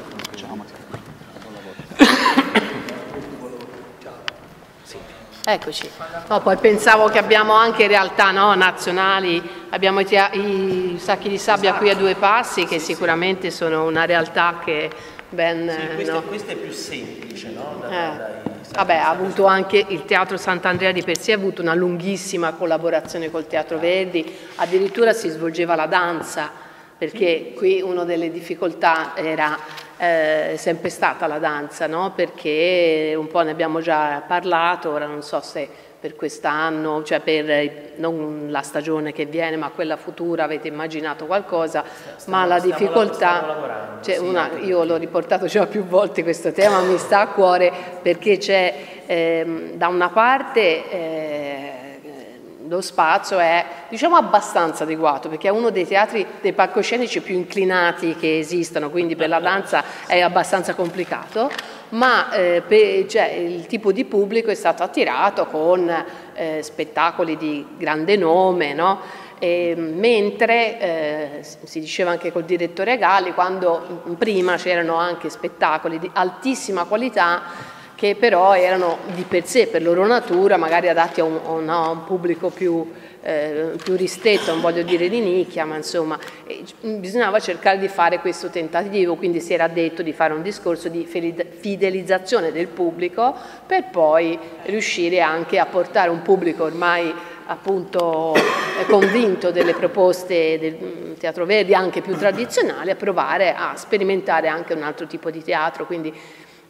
Eccoci. No, poi pensavo che abbiamo anche realtà no, nazionali, abbiamo i, tea- i sacchi di sabbia esatto. Qui a due passi che sicuramente sono una realtà che ben... Sì, questo, no? questo è più semplice, no? Da, eh. dai Vabbè, ha avuto anche il Teatro Sant'Andrea di per sé, ha avuto una lunghissima collaborazione col Teatro Verdi, addirittura si svolgeva la danza, perché qui una delle difficoltà era... Eh, sempre stata la danza, no? Perché un po' ne abbiamo già parlato, ora non so se per quest'anno, cioè per non la stagione che viene ma quella futura avete immaginato qualcosa, stiamo, ma la difficoltà, cioè sì, una, io l'ho riportato già più volte questo tema, mi sta a cuore perché c'è ehm, da una parte eh, lo spazio è diciamo abbastanza adeguato perché è uno dei teatri, dei palcoscenici più inclinati che esistano, quindi per la danza è abbastanza complicato, ma eh, per, cioè, il tipo di pubblico è stato attirato con eh, spettacoli di grande nome, no? E, mentre eh, si diceva anche col direttore Galli, quando prima c'erano anche spettacoli di altissima qualità che però erano di per sé, per loro natura, magari adatti a un, a un, a un pubblico più, eh, più ristretto, non voglio dire di nicchia, ma insomma eh, bisognava cercare di fare questo tentativo, quindi si era detto di fare un discorso di fidelizzazione del pubblico per poi riuscire anche a portare un pubblico ormai appunto eh, convinto delle proposte del Teatro Verdi, anche più tradizionali, a provare a sperimentare anche un altro tipo di teatro, quindi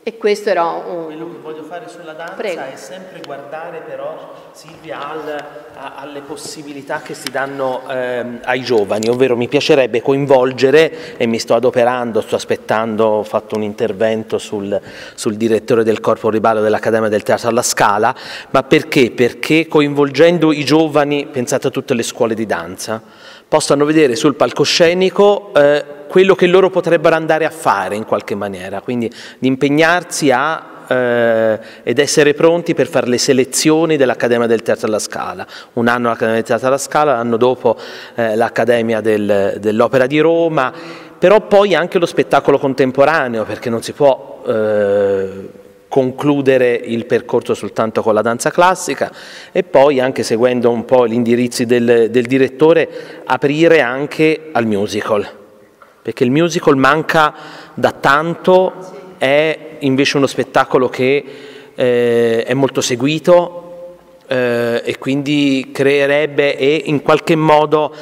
E questo era un... Quello che voglio fare sulla danza Prego. è sempre guardare però, Silvia, al, a, alle possibilità che si danno ehm, ai giovani, ovvero mi piacerebbe coinvolgere, e mi sto adoperando, sto aspettando, ho fatto un intervento sul, sul direttore del Corpo Ribalo dell'Accademia del Teatro alla Scala, ma perché? Perché coinvolgendo i giovani, pensate a tutte le scuole di danza, possano vedere sul palcoscenico eh, quello che loro potrebbero andare a fare in qualche maniera, quindi di impegnarsi a eh, ed essere pronti per fare le selezioni dell'Accademia del Teatro alla Scala. Un anno l'Accademia del Teatro alla Scala, l'anno dopo eh, l'Accademia del, dell'Opera di Roma, però poi anche lo spettacolo contemporaneo, perché non si può eh, concludere il percorso soltanto con la danza classica, e poi anche seguendo un po' gli indirizzi del, del direttore aprire anche al musical, perché il musical manca da tanto, è invece uno spettacolo che eh, è molto seguito eh, e quindi creerebbe e in qualche modo...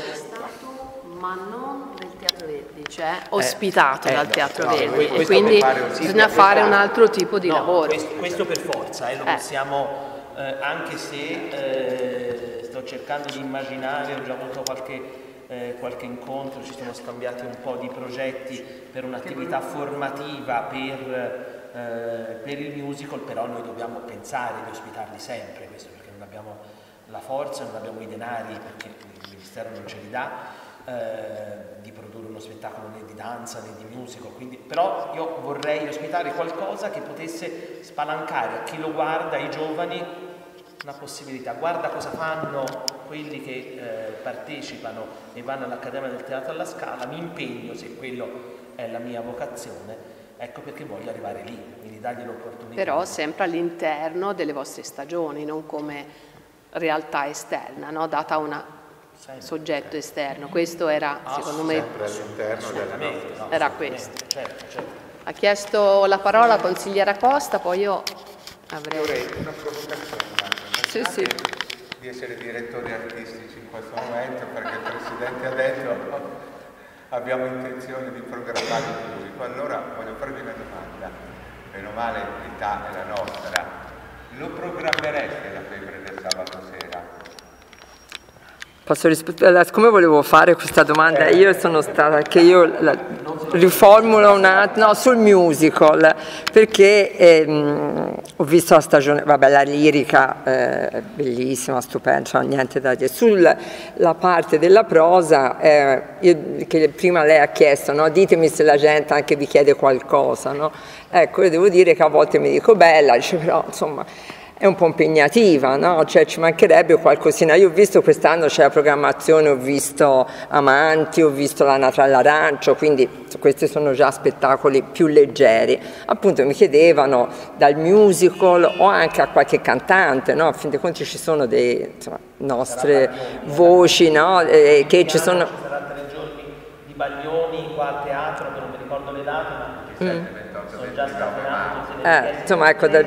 Ma non del Teatro Verdi, cioè ospitato eh, dal no, Teatro no, Verdi, questo e quindi fare un- bisogna fare un altro tipo di No, lavoro. Questo, questo per forza, eh, lo Eh. possiamo, eh, anche se eh, sto cercando di immaginare, ho già avuto qualche... Eh, qualche incontro, ci siamo scambiati un po' di progetti per un'attività formativa per, eh, per il musical, però noi dobbiamo pensare di ospitarli sempre, questo perché non abbiamo la forza, non abbiamo i denari, perché il Ministero non ce li dà, eh, di produrre uno spettacolo né di danza né di musical, quindi, però io vorrei ospitare qualcosa che potesse spalancare a chi lo guarda, ai giovani, una possibilità. Guarda cosa fanno quelli che eh, partecipano e vanno all'Accademia del Teatro alla Scala, mi impegno, se quello è la mia vocazione, ecco perché voglio arrivare lì, quindi dargli l'opportunità. Però sempre all'interno delle vostre stagioni, non come realtà esterna, no? Data a un soggetto esterno. Questo era, secondo me, Sempre all'interno della nostra. era questo. Certo, certo. Ha chiesto la parola consigliera Costa, poi io avrei... Vorrei una provocazione, Sì, sì. di essere direttori artistici in questo momento, perché il Presidente ha detto abbiamo intenzione di programmare il musical. Allora voglio farvi una domanda, meno male l'età è la nostra, lo programmereste la febbre del sabato sera? Posso rispondere? Siccome volevo fare questa domanda, io sono stata, che io la riformulo un attimo, no, sul musical, perché ehm, ho visto la stagione, vabbè, la lirica eh, bellissima, stupenda, non c'è niente da dire. Sulla la parte della prosa, eh, io, che prima lei ha chiesto, no, ditemi se la gente anche vi chiede qualcosa, no? Ecco, io devo dire che a volte mi dico bella, dice, però insomma... è un po' impegnativa, no? Cioè ci mancherebbe qualcosina. Io ho visto quest'anno c'è la programmazione, ho visto Amanti, ho visto l'Anatra all'Arancio, quindi questi sono già spettacoli più leggeri. Appunto mi chiedevano dal musical o anche a qualche cantante, no? A fin dei conti ci sono delle nostre voci, no? Eh, che ci sono... Ci saranno tre giorni di Baglioni qua al teatro, che non mi ricordo le date, ma mm. sono già scatenati tutte le eh, insomma, ecco, dal...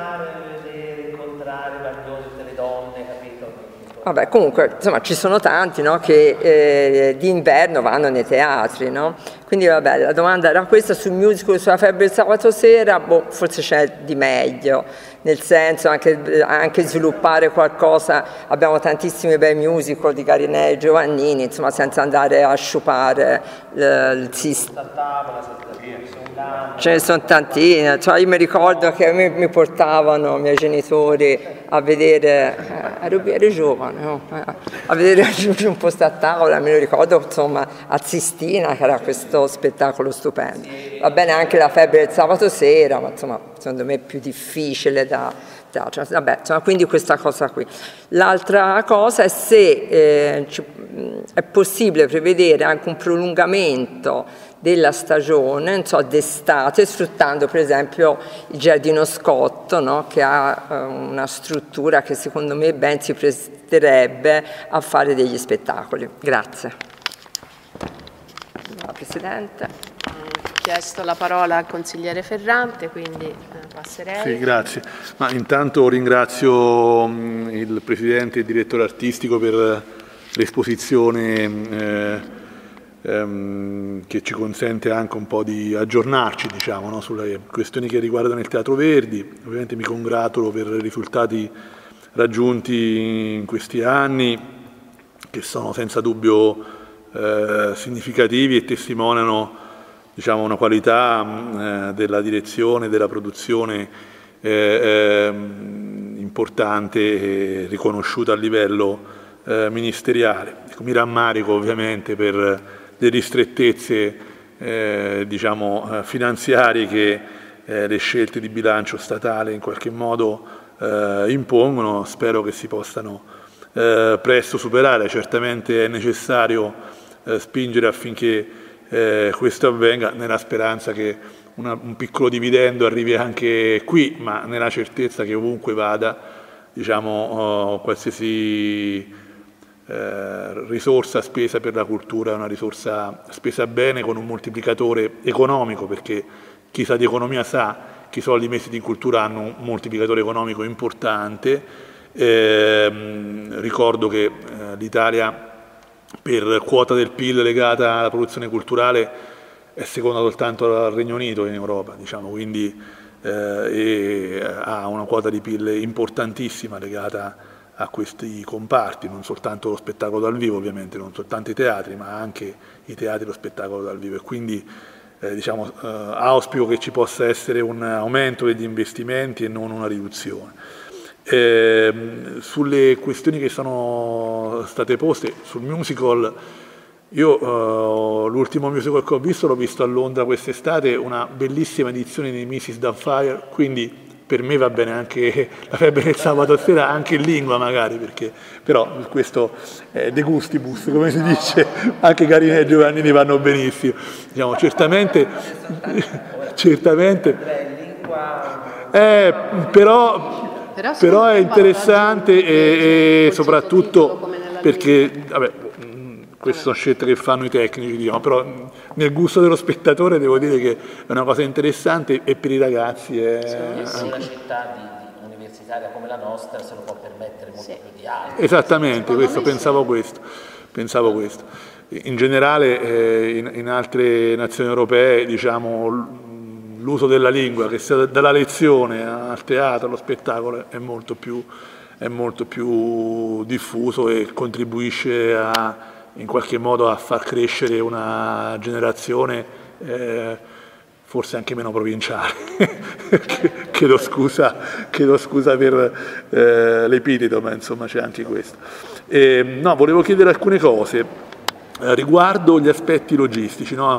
Vabbè, comunque, insomma, ci sono tanti, no, che eh, d'inverno vanno nei teatri, no? Quindi, vabbè, la domanda era questa sul musical, sulla febbre del sabato sera, boh, forse c'è di meglio, nel senso anche, anche sviluppare qualcosa, abbiamo tantissimi bei musical di Garinelli e Giovannini, insomma, senza andare a sciupare il, il sistema. Ce ne sono tantine, cioè io mi ricordo che mi, mi portavano i miei genitori a vedere, eh, ero, ero giovane, no? A vedere un posto a tavola, me lo ricordo insomma a Sistina, che era questo spettacolo stupendo. Va bene anche la febbre del sabato sera, ma insomma secondo me è più difficile da... da cioè, vabbè, insomma, quindi questa cosa qui. L'altra cosa è se eh, ci, è possibile prevedere anche un prolungamento della stagione, non so, d'estate, sfruttando per esempio il Giardino Scotto, no? Che ha eh, una struttura che secondo me ben si presterebbe a fare degli spettacoli. Grazie. La Presidente. Ho chiesto la parola al consigliere Ferrante, quindi eh, passerei. Sì, grazie. Ma intanto ringrazio mh, il Presidente e il Direttore artistico per l'esposizione eh, ehm, che ci consente anche un po' di aggiornarci, diciamo, no, sulle questioni che riguardano il Teatro Verdi. Ovviamente mi congratulo per i risultati raggiunti in questi anni, che sono senza dubbio eh, significativi e testimoniano, diciamo, una qualità eh, della direzione, della produzione eh, eh, importante e riconosciuta a livello eh, ministeriale. Ecco, mi rammarico ovviamente per le ristrettezze eh, diciamo, finanziarie che eh, le scelte di bilancio statale in qualche modo eh, impongono. Spero che si possano eh, presto superare. Certamente è necessario eh, spingere affinché Eh, questo avvenga, nella speranza che una, un piccolo dividendo arrivi anche qui, ma nella certezza che ovunque vada, diciamo, oh, qualsiasi eh, risorsa spesa per la cultura è una risorsa spesa bene, con un moltiplicatore economico, perché chi sa di economia sa che i soldi messi in cultura hanno un moltiplicatore economico importante. Eh, ricordo che eh, l'Italia, per quota del P I L legata alla produzione culturale, è seconda soltanto al Regno Unito in Europa, diciamo, quindi eh, e ha una quota di P I L importantissima legata a questi comparti, non soltanto lo spettacolo dal vivo ovviamente, non soltanto i teatri, ma anche i teatri e lo spettacolo dal vivo. E quindi eh, diciamo, eh, auspico che ci possa essere un aumento degli investimenti e non una riduzione. Eh, sulle questioni che sono state poste sul musical, io uh, l'ultimo musical che ho visto l'ho visto a Londra quest'estate, una bellissima edizione di missus Doubtfire, quindi per me va bene anche La febbre del sabato sera, anche in lingua magari, perché però questo è de gustibus, come si dice, anche Carina e Giovannini vanno benissimo, diciamo, certamente certamente eh, però Però, Però è interessante e, e soprattutto perché, vabbè, queste sono scelte che fanno i tecnici, diciamo, però nel gusto dello spettatore devo dire che è una cosa interessante e per i ragazzi è... Sì, una città di, di universitaria come la nostra se lo può permettere molto sì. più di altri. Esattamente, questo, pensavo sì. questo, pensavo questo. In generale eh, in, in altre nazioni europee, diciamo, l'uso della lingua, che sia dalla lezione al teatro, allo spettacolo, è molto più, è molto più diffuso e contribuisce a, in qualche modo a far crescere una generazione eh, forse anche meno provinciale. chiedo, scusa, chiedo scusa per eh, l'epiteto, ma insomma c'è anche questo. E, no, volevo chiedere alcune cose eh, riguardo gli aspetti logistici. No?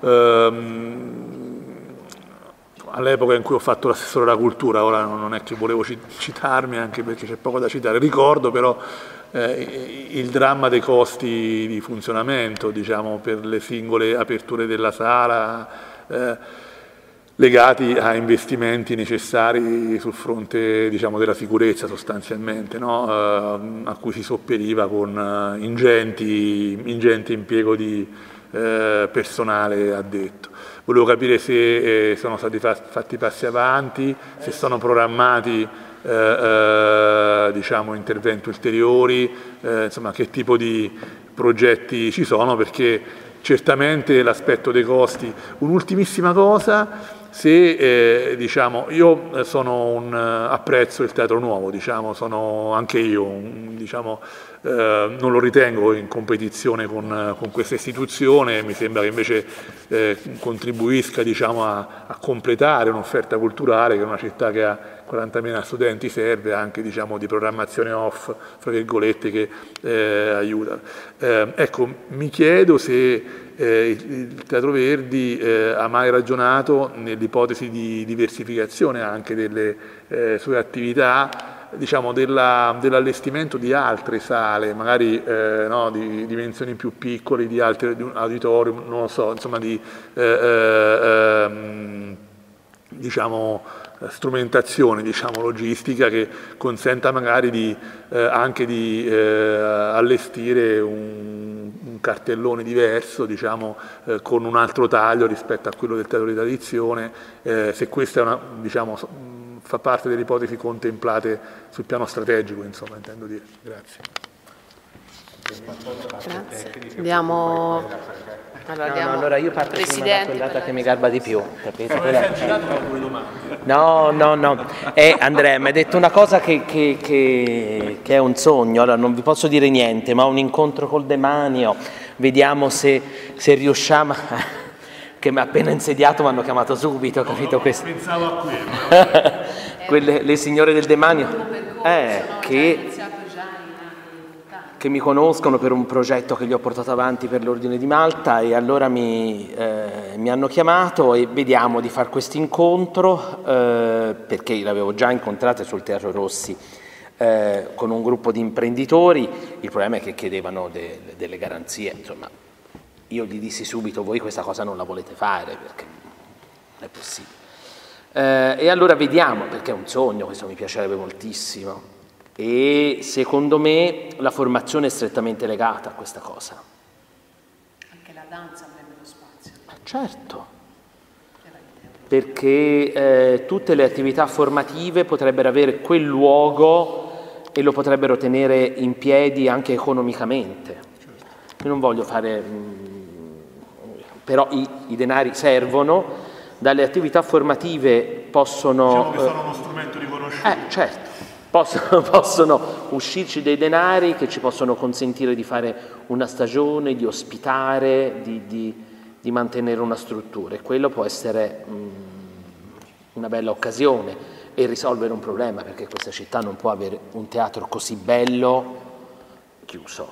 Ehm, All'epoca in cui ho fatto l'assessore alla cultura, ora non è che volevo citarmi anche perché c'è poco da citare, ricordo però eh, il dramma dei costi di funzionamento, diciamo, per le singole aperture della sala, eh, legati a investimenti necessari sul fronte, diciamo, della sicurezza sostanzialmente, no? eh, a cui si sopperiva con eh, ingenti, ingente impiego di eh, personale addetto. Volevo capire se eh, sono stati fatti passi avanti, se sono programmati eh, eh, diciamo, interventi ulteriori, eh, insomma, che tipo di progetti ci sono, perché certamente l'aspetto dei costi. Un'ultimissima cosa, se eh, diciamo, io sono un, apprezzo il Teatro Nuovo, diciamo, sono anche io, un, diciamo, eh, non lo ritengo in competizione con, con questa istituzione, mi sembra che invece eh, contribuisca, diciamo, a, a completare un'offerta culturale che è una città che ha quarantamila studenti, serve anche, diciamo, di programmazione off, fra virgolette, che eh, aiuta. Eh, ecco, mi chiedo se eh, il Teatro Verdi eh, ha mai ragionato nell'ipotesi di diversificazione anche delle eh, sue attività, diciamo, della, dell'allestimento di altre sale, magari eh, no, di dimensioni più piccole, di altri di un auditorium, non lo so, insomma, di eh, eh, ehm, diciamo, strumentazione, diciamo, logistica che consenta magari di, eh, anche di eh, allestire un, un cartellone diverso, diciamo, eh, con un altro taglio rispetto a quello del teatro di tradizione, eh, se questa è una, diciamo, fa parte delle ipotesi contemplate sul piano strategico, insomma, intendo dire. Grazie. Grazie. Diamo Allora, no, no, allora io parto prima da quella data che mi garba di più, capito? Eh, Quella... girato con due domande. No, no, no. Eh, Andrea, mi hai detto una cosa che, che, che, che è un sogno, allora non vi posso dire niente, ma un incontro col demanio, vediamo se, se riusciamo... che mi ha appena insediato mi hanno chiamato subito, capito? No, questo? Pensavo a quello. Quelle, le signore del demanio eh, che, che mi conoscono per un progetto che gli ho portato avanti per l'Ordine di Malta e allora mi, eh, mi hanno chiamato e vediamo di fare questo incontro eh, perché l'avevo già incontrato sul Teatro Rossi eh, con un gruppo di imprenditori. Il problema è che chiedevano de, delle garanzie, insomma io gli dissi subito: voi questa cosa non la volete fare perché non è possibile. Eh, e allora vediamo, perché è un sogno, questo mi piacerebbe moltissimo e secondo me la formazione è strettamente legata a questa cosa. Anche la danza avrebbe lo spazio. Certo, perché eh, tutte le attività formative potrebbero avere quel luogo e lo potrebbero tenere in piedi anche economicamente. Io non voglio fare... Mh, però i, i denari servono. Dalle attività formative possono... Diciamo che sono uno strumento riconosciuto. Eh, certo, possono, possono uscirci dei denari che ci possono consentire di fare una stagione, di ospitare, di, di, di mantenere una struttura e quello può essere mh, una bella occasione e risolvere un problema, perché questa città non può avere un teatro così bello chiuso.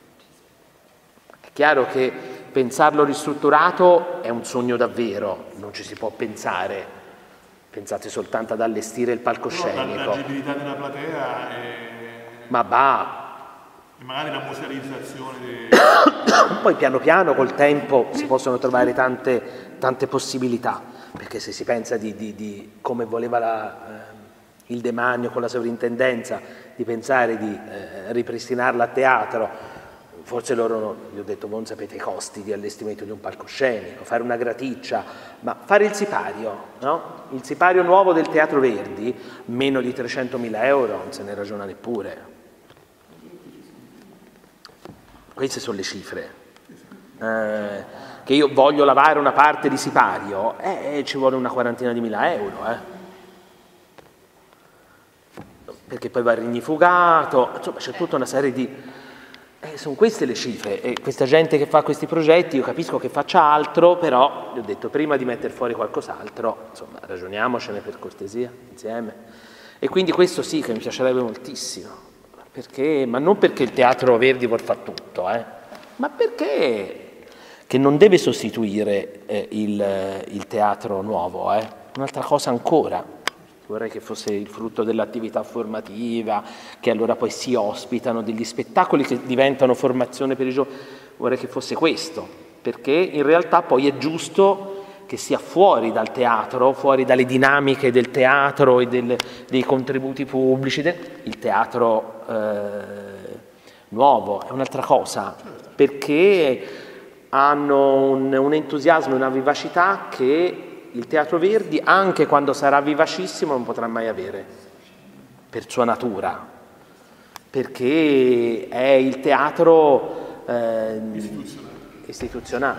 È chiaro che pensarlo ristrutturato è un sogno davvero, non ci si può pensare, pensate soltanto ad allestire il palcoscenico. La l'agibilità della platea è... Ma va! E magari la musealizzazione dei... Poi piano piano col tempo si possono trovare tante, tante possibilità, perché se si pensa di, di, di come voleva la, eh, il demanio con la sovrintendenza, di pensare di eh, ripristinarla a teatro, forse loro, gli ho detto, voi non sapete i costi di allestimento di un palcoscenico, fare una graticcia, ma fare il sipario, no? Il sipario nuovo del Teatro Verdi, meno di trecentomila euro, non se ne ragiona neppure. Queste sono le cifre. Eh, che io voglio lavare una parte di sipario, eh, ci vuole una quarantina di mila euro, eh. Perché poi va rignifugato, insomma c'è tutta una serie di... Eh, sono queste le cifre e questa gente che fa questi progetti, io capisco che faccia altro, però gli ho detto prima di mettere fuori qualcos'altro, insomma ragioniamocene per cortesia insieme. E quindi questo sì che mi piacerebbe moltissimo, perché, ma non perché il Teatro Verdi vuol fare tutto, eh, ma perché che non deve sostituire eh, il, il teatro nuovo, eh, un'altra cosa ancora. Vorrei che fosse il frutto dell'attività formativa, che allora poi si ospitano degli spettacoli che diventano formazione per i giovani. Vorrei che fosse questo, perché in realtà poi è giusto che sia fuori dal teatro, fuori dalle dinamiche del teatro e del, dei contributi pubblici. Del, il teatro eh, nuovo è un'altra cosa, perché hanno un, un entusiasmo e una vivacità che il Teatro Verdi, anche quando sarà vivacissimo, non potrà mai avere, per sua natura, perché è il teatro eh, istituzionale. istituzionale.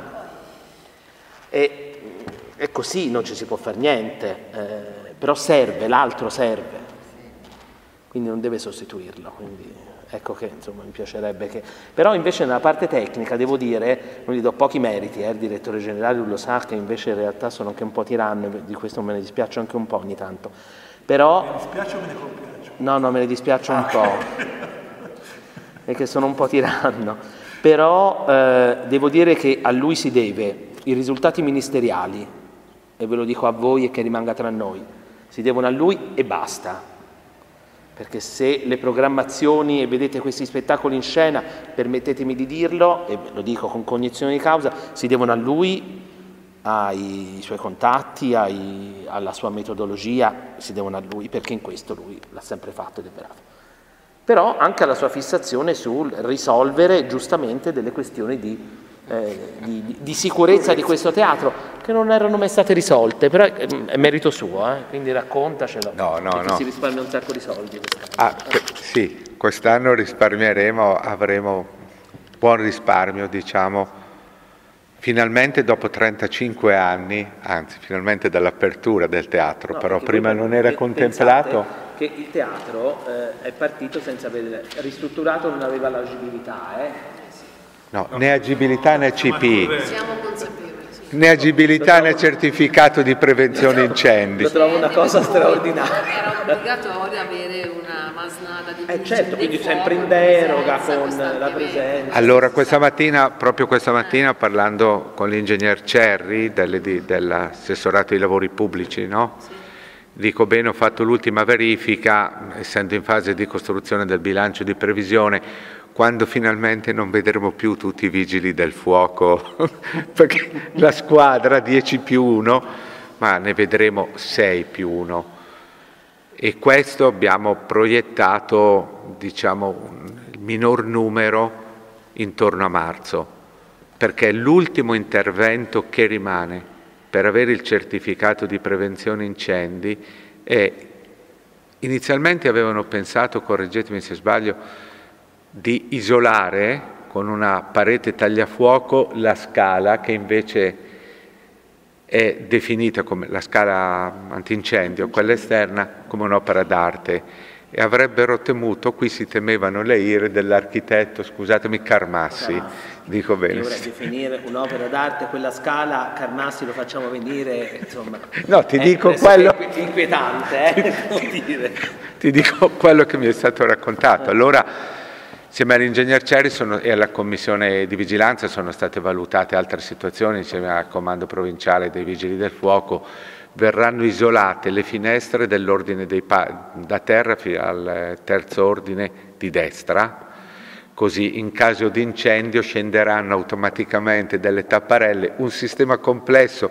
E, e così non ci si può fare niente, eh, però serve, l'altro serve, quindi non deve sostituirlo. Quindi ecco che insomma mi piacerebbe che... Però invece nella parte tecnica devo dire, non gli do pochi meriti, eh, il direttore generale lo sa che invece in realtà sono anche un po' tiranno, di questo me ne dispiaccio anche un po' ogni tanto. Però... Me ne dispiace o me ne compiaccio? No, no, me ne dispiaccio un po', perché sono un po' tiranno. Però eh, devo dire che a lui si deve i risultati ministeriali, e ve lo dico a voi e che rimanga tra noi, si devono a lui e basta. Perché se le programmazioni, e vedete questi spettacoli in scena, permettetemi di dirlo, e lo dico con cognizione di causa, si devono a lui, ai suoi contatti, ai, alla sua metodologia, si devono a lui, perché in questo lui l'ha sempre fatto ed è bravo. Però anche alla sua fissazione sul risolvere giustamente delle questioni di, eh, di, di sicurezza di questo teatro, che non erano mai state risolte, però è, è merito suo, eh? Quindi raccontacelo, no, no, perché no. si risparmia un sacco di soldi. Ah, che, sì, quest'anno risparmieremo, avremo buon risparmio, diciamo, finalmente dopo trentacinque anni, anzi finalmente dall'apertura del teatro, no, però prima non era contemplato. Che il teatro eh, è partito senza aver ristrutturato, non aveva l'agibilità, eh? No, né agibilità né C P I. Siamo consapevoli. Né agibilità né certificato di prevenzione incendi. Lo trovo una cosa straordinaria. Era obbligatorio avere una masnada di Eh certo, quindi sempre in deroga con la presenza. Allora questa mattina, proprio questa mattina, parlando con l'ingegner Cerri delle, di, dell'assessorato ai lavori pubblici, no? Sì. Dico bene, ho fatto l'ultima verifica, essendo in fase di costruzione del bilancio di previsione, quando finalmente non vedremo più tutti i vigili del fuoco, perché la squadra dieci più uno, ma ne vedremo sei più uno. E questo abbiamo proiettato, diciamo, il minor numero intorno a marzo, perché l'ultimo intervento che rimane per avere il certificato di prevenzione incendi è, inizialmente avevano pensato, correggetemi se sbaglio, di isolare con una parete tagliafuoco la scala che invece è definita come la scala antincendio, quella esterna, come un'opera d'arte, e avrebbero temuto, qui si temevano le ire dell'architetto, scusatemi, Carmassi, Carmassi. Dico bene. Ora definire un'opera d'arte quella scala, Carmassi lo facciamo venire, insomma, no, ti dico quello inquietante, eh? dire. Ti dico quello che mi è stato raccontato. Allora, insieme all'ingegner Cerri sono, e alla commissione di vigilanza sono state valutate altre situazioni, insieme al comando provinciale dei vigili del fuoco verranno isolate le finestre dell'ordine dei pa- da terra fino al terzo ordine di destra, così in caso di incendio scenderanno automaticamente delle tapparelle, un sistema complesso.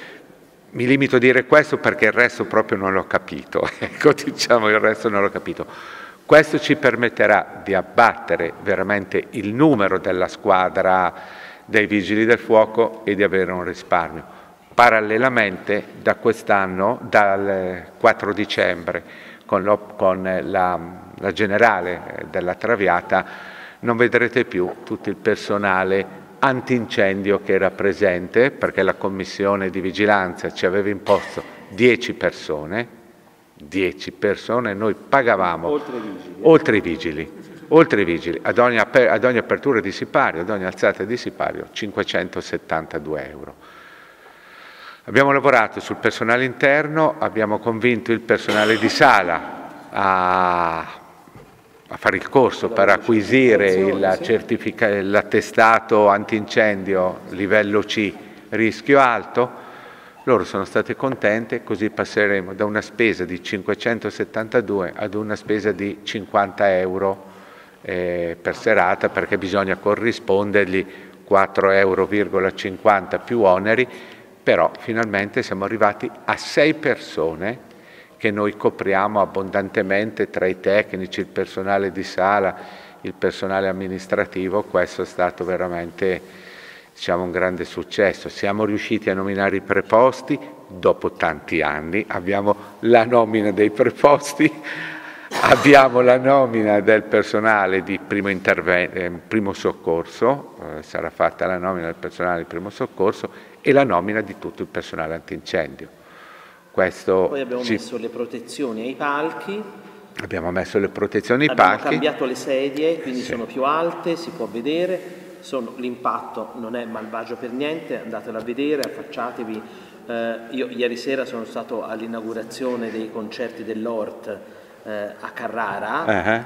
Mi limito a dire questo perché il resto proprio non l'ho capito, ecco, diciamo il resto non l'ho capito. Questo ci permetterà di abbattere veramente il numero della squadra dei vigili del fuoco e di avere un risparmio. Parallelamente da quest'anno, dal quattro dicembre, con, lo, con la, la generale della Traviata, non vedrete più tutto il personale antincendio che era presente, perché la commissione di vigilanza ci aveva imposto dieci persone, dieci persone, noi pagavamo oltre i vigili, oltre i vigili, oltre i vigili ad, ogni, ad ogni apertura di sipario, ad ogni alzata di sipario, cinquecentosettantadue euro. Abbiamo lavorato sul personale interno, abbiamo convinto il personale di sala a, a fare il corso per acquisire il certifica, l'attestato antincendio livello C, rischio alto. Loro sono state contente, così passeremo da una spesa di cinquecentosettantadue ad una spesa di cinquanta euro eh, per serata, perché bisogna corrispondergli quattro virgola cinquanta euro più oneri, però finalmente siamo arrivati a sei persone che noi copriamo abbondantemente tra i tecnici, il personale di sala, il personale amministrativo. Questo è stato veramente, diciamo, un grande successo. Siamo riusciti a nominare i preposti dopo tanti anni, abbiamo la nomina dei preposti, abbiamo la nomina del personale di primo, eh, primo soccorso, eh, sarà fatta la nomina del personale di primo soccorso e la nomina di tutto il personale antincendio. Questo Poi abbiamo ci... messo le protezioni ai palchi. Abbiamo messo le protezioni ai abbiamo palchi. Abbiamo cambiato le sedie, quindi sì. sono più alte, si può vedere. Sono, l'impatto non è malvagio per niente, andatelo a vedere, affacciatevi. Eh, io ieri sera sono stato all'inaugurazione dei concerti dell'O R T eh, a Carrara. Uh-huh.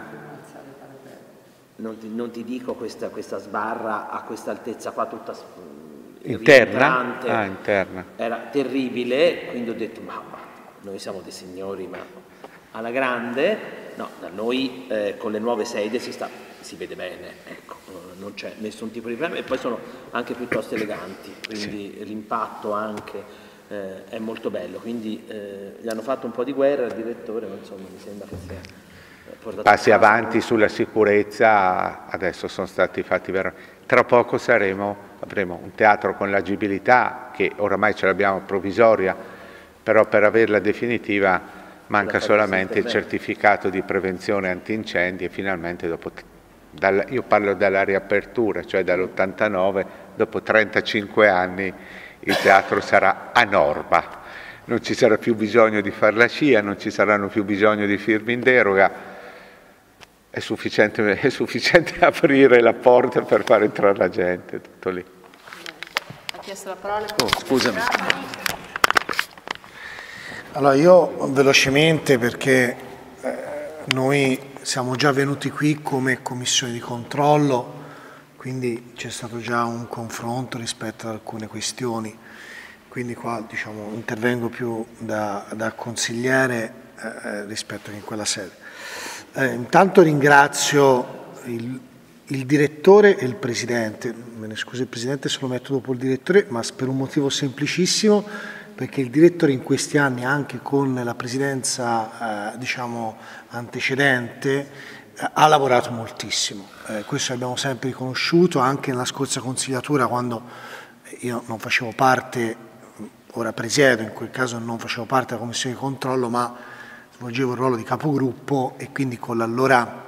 Non ti, non ti dico questa, questa sbarra a questa altezza qua tutta interna? Ah, interna. Era terribile, quindi ho detto ma, ma noi siamo dei signori, ma alla grande, no, da noi eh, con le nuove sedie si, sta, si vede bene, ecco, non c'è nessun tipo di problema e poi sono anche piuttosto eleganti, quindi sì. L'impatto anche eh, è molto bello, quindi eh, gli hanno fatto un po' di guerra al direttore, ma insomma mi sembra che sia... Passi avanti sulla sicurezza, adesso sono stati fatti veramente. Tra poco saremo, avremo un teatro con l'agibilità che oramai ce l'abbiamo provvisoria, però per averla definitiva manca solamente il certificato di prevenzione antincendi e finalmente dopo Dal, io parlo dalla riapertura, cioè dall'ottantanove, dopo trentacinque anni il teatro sarà a norma, non ci sarà più bisogno di fare la scia, non ci saranno più bisogno di firme in deroga, è sufficiente, è sufficiente aprire la porta per far entrare la gente, tutto lì. Ha chiesto la parola? Oh, scusami. Allora io velocemente, perché eh, noi siamo già venuti qui come commissione di controllo, quindi c'è stato già un confronto rispetto ad alcune questioni, quindi qua diciamo, intervengo più da, da consigliere eh, rispetto che in quella sede. Eh, intanto ringrazio il, il direttore e il presidente, me ne scuso il presidente se lo metto dopo il direttore, ma per un motivo semplicissimo, perché il direttore in questi anni, anche con la presidenza eh, diciamo, antecedente, eh, ha lavorato moltissimo. Eh, questo l'abbiamo sempre riconosciuto, anche nella scorsa consigliatura, quando io non facevo parte, ora presiedo, in quel caso non facevo parte della commissione di controllo, ma svolgevo il ruolo di capogruppo e quindi con l'allora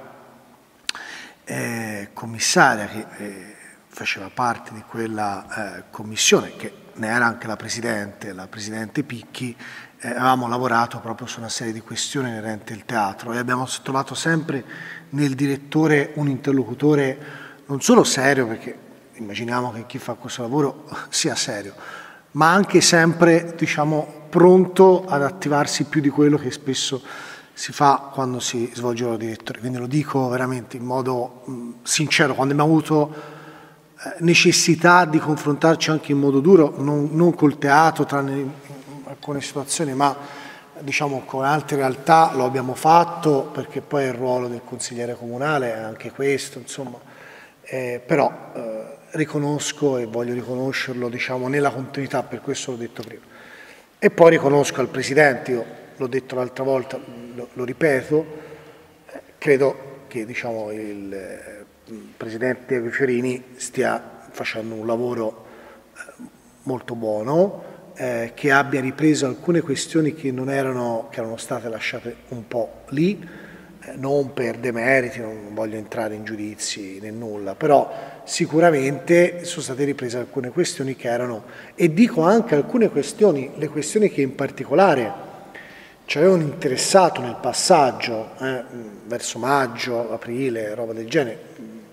eh, commissaria che eh, faceva parte di quella eh, commissione, che ne era anche la Presidente, la Presidente Picchi, eh, avevamo lavorato proprio su una serie di questioni inerenti al teatro e abbiamo trovato sempre nel direttore un interlocutore non solo serio, perché immaginiamo che chi fa questo lavoro sia serio, ma anche sempre diciamo, pronto ad attivarsi più di quello che spesso si fa quando si svolge il direttore. Quindi lo dico veramente in modo mh, sincero, quando abbiamo avuto necessità di confrontarci anche in modo duro, non, non col teatro, tranne in alcune situazioni, ma diciamo con altre realtà lo abbiamo fatto, perché poi è il ruolo del consigliere comunale, anche questo, insomma, eh, però eh, riconosco e voglio riconoscerlo diciamo, nella continuità, per questo l'ho detto prima. E poi riconosco al Presidente, io l'ho detto l'altra volta, lo, lo ripeto, eh, credo che diciamo, il eh, il Presidente Diego Cerini stia facendo un lavoro eh, molto buono, eh, che abbia ripreso alcune questioni che non erano, che erano state lasciate un po' lì, eh, non per demeriti, non voglio entrare in giudizi né nulla, però sicuramente sono state riprese alcune questioni che erano, e dico anche alcune questioni, le questioni che in particolare ci avevano interessato nel passaggio, eh, verso maggio, aprile, roba del genere,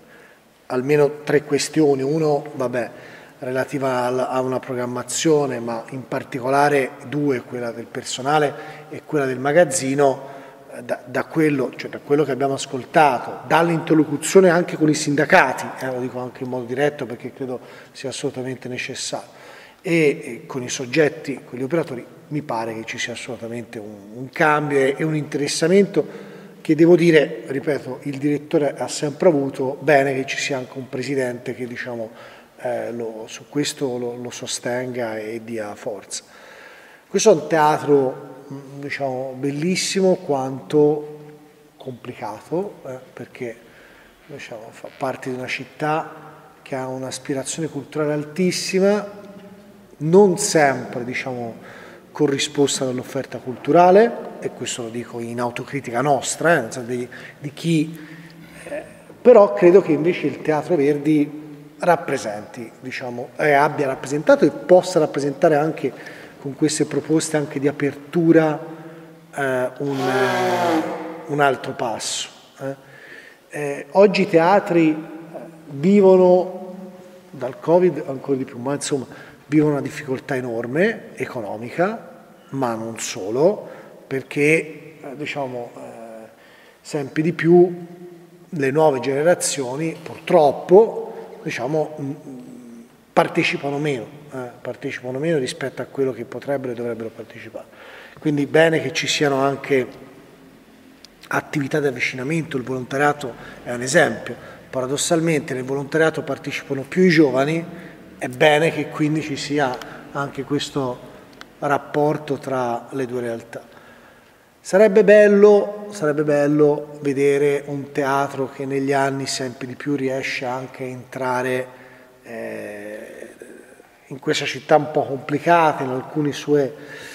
almeno tre questioni, uno vabbè, relativa a una programmazione, ma in particolare due, quella del personale e quella del magazzino, da, da, quello, cioè da quello che abbiamo ascoltato, dall'interlocuzione anche con i sindacati, eh, lo dico anche in modo diretto perché credo sia assolutamente necessario, e, e con i soggetti, con gli operatori, mi pare che ci sia assolutamente un, un cambio e, e un interessamento che devo dire, ripeto, il direttore ha sempre avuto, bene che ci sia anche un presidente che diciamo, eh, lo, su questo lo, lo sostenga e dia forza. Questo è un teatro diciamo, bellissimo quanto complicato, eh, perché diciamo, fa parte di una città che ha un'aspirazione culturale altissima, non sempre diciamo, corrisposta dall'offerta culturale, e questo lo dico in autocritica nostra, eh, di, di chi, eh, però credo che invece il Teatro Verdi rappresenti, diciamo, eh, abbia rappresentato e possa rappresentare anche con queste proposte anche di apertura eh, un, eh, un altro passo. Eh. Eh, oggi i teatri vivono, dal Covid ancora di più, ma insomma, vivono una difficoltà enorme economica, ma non solo, perché eh, diciamo, eh, sempre di più le nuove generazioni purtroppo diciamo, mh, partecipano meno, eh, partecipano meno rispetto a quello che potrebbero e dovrebbero partecipare. Quindi bene che ci siano anche attività di avvicinamento, il volontariato è un esempio, paradossalmente nel volontariato partecipano più i giovani, è bene che quindi ci sia anche questo rapporto tra le due realtà. Sarebbe bello, sarebbe bello vedere un teatro che negli anni sempre di più riesce anche a entrare eh, in questa città un po' complicata, in alcuni suoi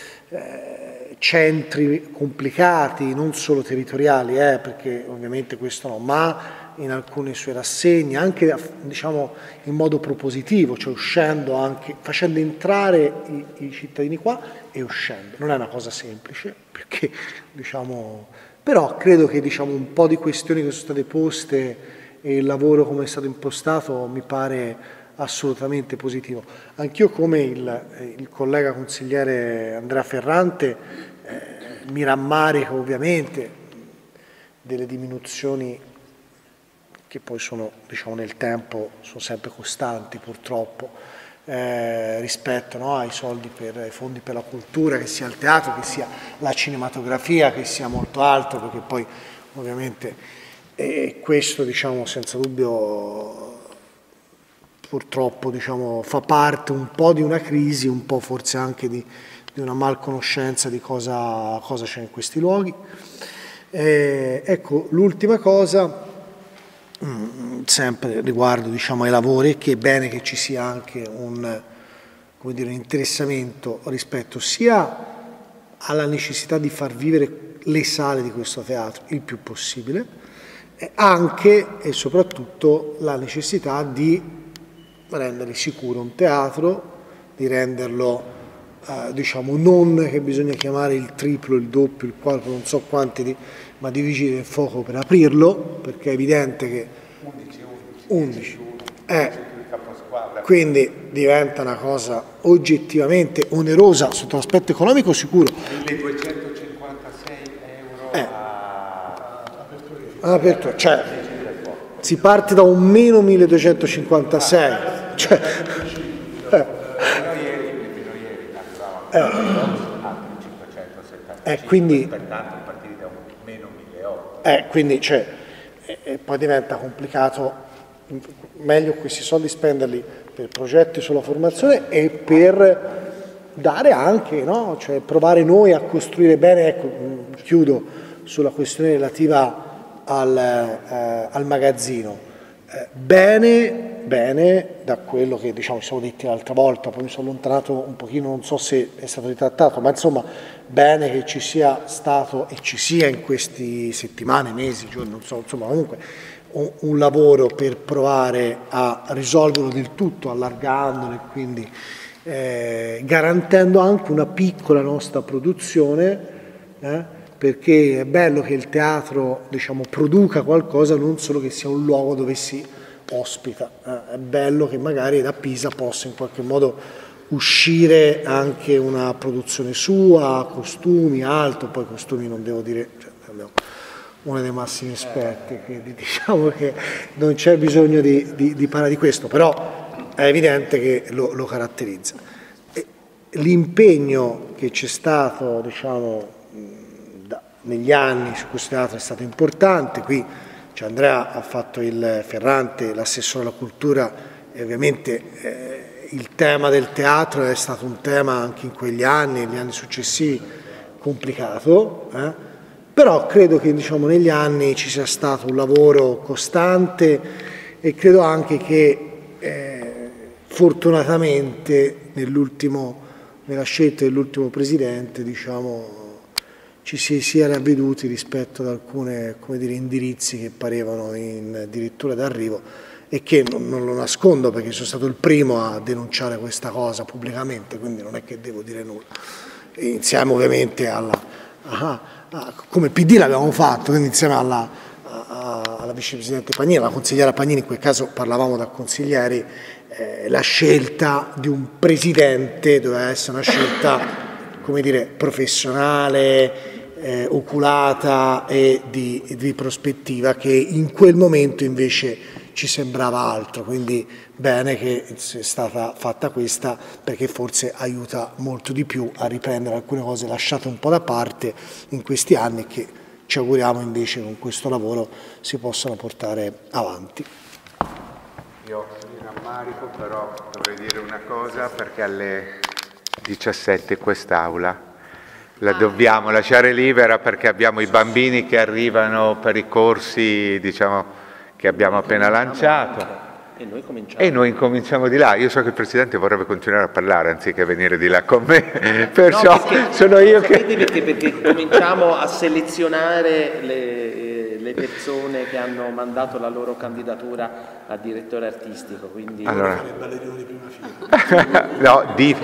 eh, centri complicati, non solo territoriali, eh, perché ovviamente questo no, ma in alcune sue rassegne, anche diciamo, in modo propositivo, cioè uscendo anche, facendo entrare i, i cittadini qua e uscendo. Non è una cosa semplice, perché, diciamo, però credo che diciamo, un po' di questioni che sono state poste e il lavoro come è stato impostato mi pare assolutamente positivo. Anch'io come il, il collega consigliere Andrea Ferrante eh, mi rammarico ovviamente delle diminuzioni che poi sono, diciamo, nel tempo, sono sempre costanti purtroppo, eh, rispetto no, ai soldi per, ai fondi per la cultura, che sia il teatro, che sia la cinematografia, che sia molto alto, perché poi ovviamente eh, questo, diciamo, senza dubbio, purtroppo, diciamo, fa parte un po' di una crisi, un po' forse anche di, di una malconoscenza di cosa, cosa c'è in questi luoghi. Eh, ecco, l'ultima cosa, mh, sempre riguardo diciamo, ai lavori, che è bene che ci sia anche un, come dire, un interessamento rispetto sia alla necessità di far vivere le sale di questo teatro il più possibile, e anche e soprattutto la necessità di rendere sicuro un teatro, di renderlo eh, diciamo non che bisogna chiamare il triplo, il doppio, il quadruplo, non so quanti di ma di vigili del fuoco per aprirlo, perché è evidente che undici, eh, quindi diventa una cosa oggettivamente onerosa sotto l'aspetto economico sicuro. milleduecentocinquantasei euro eh. a apertura, cioè si parte da un meno milleduecentocinquantasei, cioè, eh. Eh. Eh, quindi Eh, quindi cioè, e, e poi diventa complicato, meglio questi soldi spenderli per progetti sulla formazione e per dare anche, no? Cioè provare noi a costruire bene, ecco, chiudo sulla questione relativa al, eh, al magazzino, eh, bene, bene da quello che diciamo ci siamo detti l'altra volta, poi mi sono allontanato un pochino, non so se è stato ritrattato, ma insomma bene che ci sia stato e ci sia in queste settimane, mesi, giorni, non so, insomma comunque un, un lavoro per provare a risolverlo del tutto, allargandolo e quindi eh, garantendo anche una piccola nostra produzione, eh, perché è bello che il teatro diciamo, produca qualcosa, non solo che sia un luogo dove si ospita, eh, è bello che magari da Pisa possa in qualche modo uscire anche una produzione sua, costumi, altro, poi costumi non devo dire, cioè, abbiamo uno dei massimi esperti, quindi diciamo che non c'è bisogno di, di, di parlare di questo, però è evidente che lo, lo caratterizza. E l'impegno che c'è stato, diciamo, da, negli anni su questo teatro è stato importante, qui cioè Andrea ha fatto il Ferrante, l'assessore alla cultura, e ovviamente eh, il tema del teatro è stato un tema anche in quegli anni, negli anni successivi, complicato, eh? Però credo che diciamo, negli anni ci sia stato un lavoro costante e credo anche che eh, fortunatamente nell'ultimo, nella scelta dell'ultimo presidente diciamo, ci si sia ravveduti rispetto ad alcuni come dire, indirizzi che parevano in addirittura d'arrivo, e che non, non lo nascondo perché sono stato il primo a denunciare questa cosa pubblicamente, quindi non è che devo dire nulla. E insieme ovviamente alla, a, a, come P D l'abbiamo fatto, quindi insieme alla, a, alla vicepresidente Pagnini, alla consigliera Pagnini, in quel caso parlavamo da consiglieri, eh, la scelta di un presidente doveva essere una scelta, come dire, professionale, eh, oculata e di, di prospettiva, che in quel momento invece ci sembrava altro, quindi bene che sia stata fatta questa, perché forse aiuta molto di più a riprendere alcune cose lasciate un po' da parte in questi anni, che ci auguriamo invece con questo lavoro si possano portare avanti. Io mi rammarico, però dovrei dire una cosa, perché alle diciassette quest'Aula la dobbiamo lasciare libera, perché abbiamo i bambini che arrivano per i corsi, diciamo, che abbiamo appena lanciato e noi cominciamo, e noi incominciamo di là. Io so che il Presidente vorrebbe continuare a parlare anziché venire di là con me, perciò no, perché, sono io che... Perché, perché cominciamo a selezionare le, le persone che hanno mandato la loro candidatura a direttore artistico, quindi... Allora... no, di...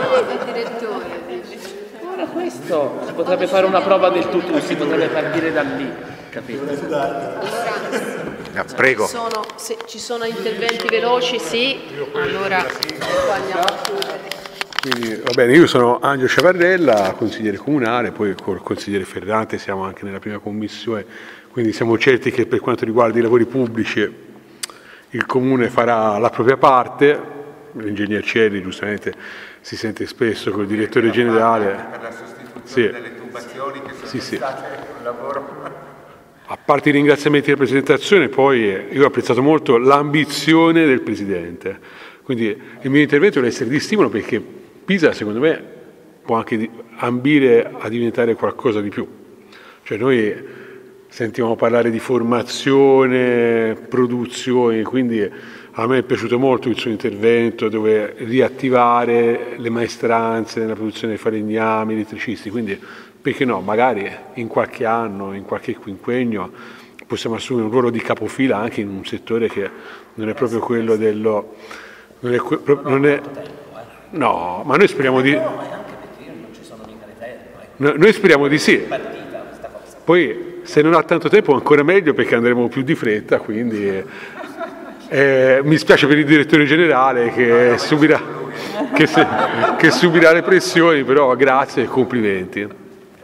Ora questo si potrebbe fare una prova del tutù, si potrebbe partire da lì, capito? No, prego. Ci sono, se ci sono interventi veloci, sì, allora poi andiamo a chiudere. Quindi, va bene, io sono Angelo Ciavarrella, consigliere comunale, poi col consigliere Ferrante siamo anche nella prima commissione, quindi siamo certi che per quanto riguarda i lavori pubblici il Comune farà la propria parte. L'ingegner Cerri giustamente si sente spesso col direttore generale. Per la sostituzione sì. delle tubazioni che sono sì, sì. state un lavoro... A parte i ringraziamenti della presentazione, poi io ho apprezzato molto l'ambizione del Presidente, quindi il mio intervento deve essere di stimolo perché Pisa secondo me può anche ambire a diventare qualcosa di più. Cioè noi sentiamo parlare di formazione, produzioni, quindi a me è piaciuto molto il suo intervento dove riattivare le maestranze nella produzione dei falegnami, elettricisti, quindi perché no, magari in qualche anno, in qualche quinquennio possiamo assumere un ruolo di capofila anche in un settore che non è proprio quello dello... Non è, non è, no, ma noi speriamo di... Noi speriamo di sì. Poi se non ha tanto tempo ancora meglio perché andremo più di fretta, quindi eh, mi spiace per il direttore generale che subirà, che, se, che subirà le pressioni, però grazie e complimenti.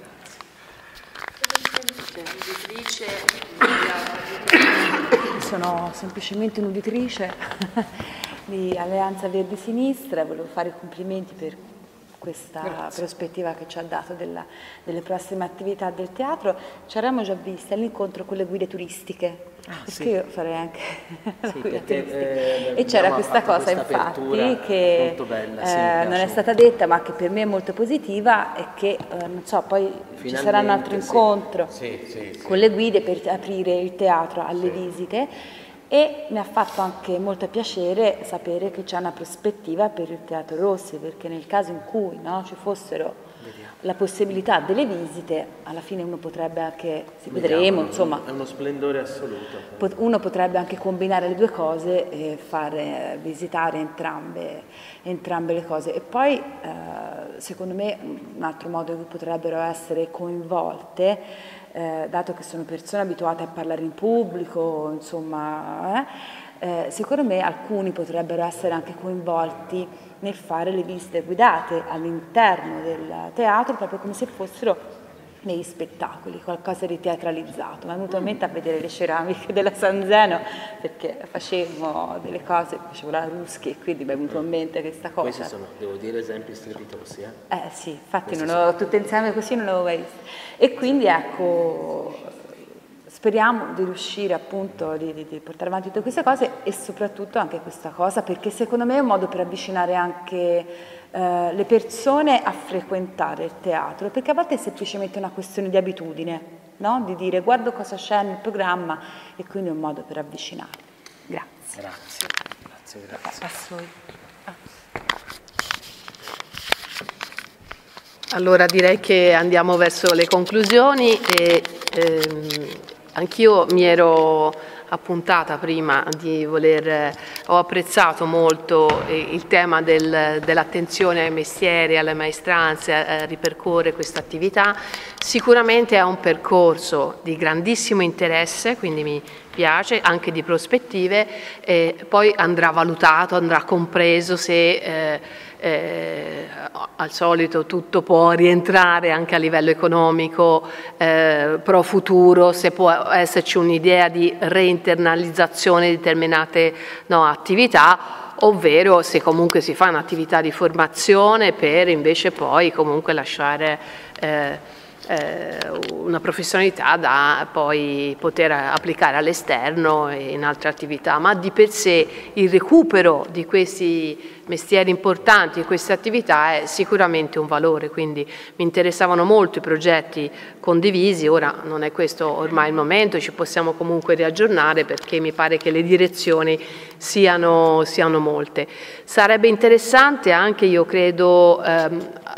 Sono semplicemente un'uditrice di Alleanza Verdi Sinistra, volevo fare i complimenti per questa Grazie. prospettiva che ci ha dato della, delle prossime attività del teatro. Ci eravamo già viste all'incontro con le guide turistiche, ah, perché sì. io farei anche la sì, guida perché, turistica. Eh, e c'era questa cosa infatti che bella, sì, eh, non è stata detta ma che per me è molto positiva e che eh, non so, poi Finalmente, ci sarà un altro sì. incontro sì, sì, sì. con le guide per aprire il teatro alle sì. visite. E mi ha fatto anche molto piacere sapere che c'è una prospettiva per il Teatro Rossi, perché nel caso in cui no, ci fossero Vediamo. la possibilità delle visite, alla fine uno potrebbe anche, si Vediamo, vedremo, insomma, è uno splendore assoluto. Uno potrebbe anche combinare le due cose e fare visitare entrambe, entrambe le cose. E poi, eh, secondo me, un altro modo in cui potrebbero essere coinvolte, Eh, dato che sono persone abituate a parlare in pubblico, insomma, eh, eh, secondo me alcuni potrebbero essere anche coinvolti nel fare le visite guidate all'interno del teatro, proprio come se fossero negli spettacoli, qualcosa di teatralizzato. Mi è venuto in mente a vedere le ceramiche della San Zeno, perché facevo delle cose, facevo la Ruschi e quindi mi è venuto in mente questa cosa. Questi sono, devo dire, esempi strepitosi. Eh, eh sì, infatti non ho, tutte insieme così non l'avevo mai vista. E quindi ecco, speriamo di riuscire appunto di, di, di portare avanti tutte queste cose e soprattutto anche questa cosa, perché secondo me è un modo per avvicinare anche eh, le persone a frequentare il teatro, perché a volte è semplicemente una questione di abitudine, no? Di dire guardo cosa c'è nel programma e quindi è un modo per avvicinare. Grazie. Grazie, grazie, grazie. Passo io. Allora direi che andiamo verso le conclusioni e ehm, anch'io mi ero appuntata prima di voler, ho apprezzato molto il tema del, dell'attenzione ai mestieri, alle maestranze, a ripercorrere questa attività. Sicuramente è un percorso di grandissimo interesse, quindi mi piace, anche di prospettive, e poi andrà valutato, andrà compreso se eh, eh, al solito tutto può rientrare anche a livello economico eh, pro futuro, se può esserci un'idea di reinternalizzazione di determinate no, attività, ovvero se comunque si fa un'attività di formazione per invece poi comunque lasciare eh, eh, una professionalità da poi poter applicare all'esterno e in altre attività, ma di per sé il recupero di questi mestieri importanti e queste attività è sicuramente un valore, quindi mi interessavano molto i progetti condivisi. Ora non è questo ormai il momento, ci possiamo comunque riaggiornare perché mi pare che le direzioni siano, siano molte. Sarebbe interessante anche, io credo, ehm,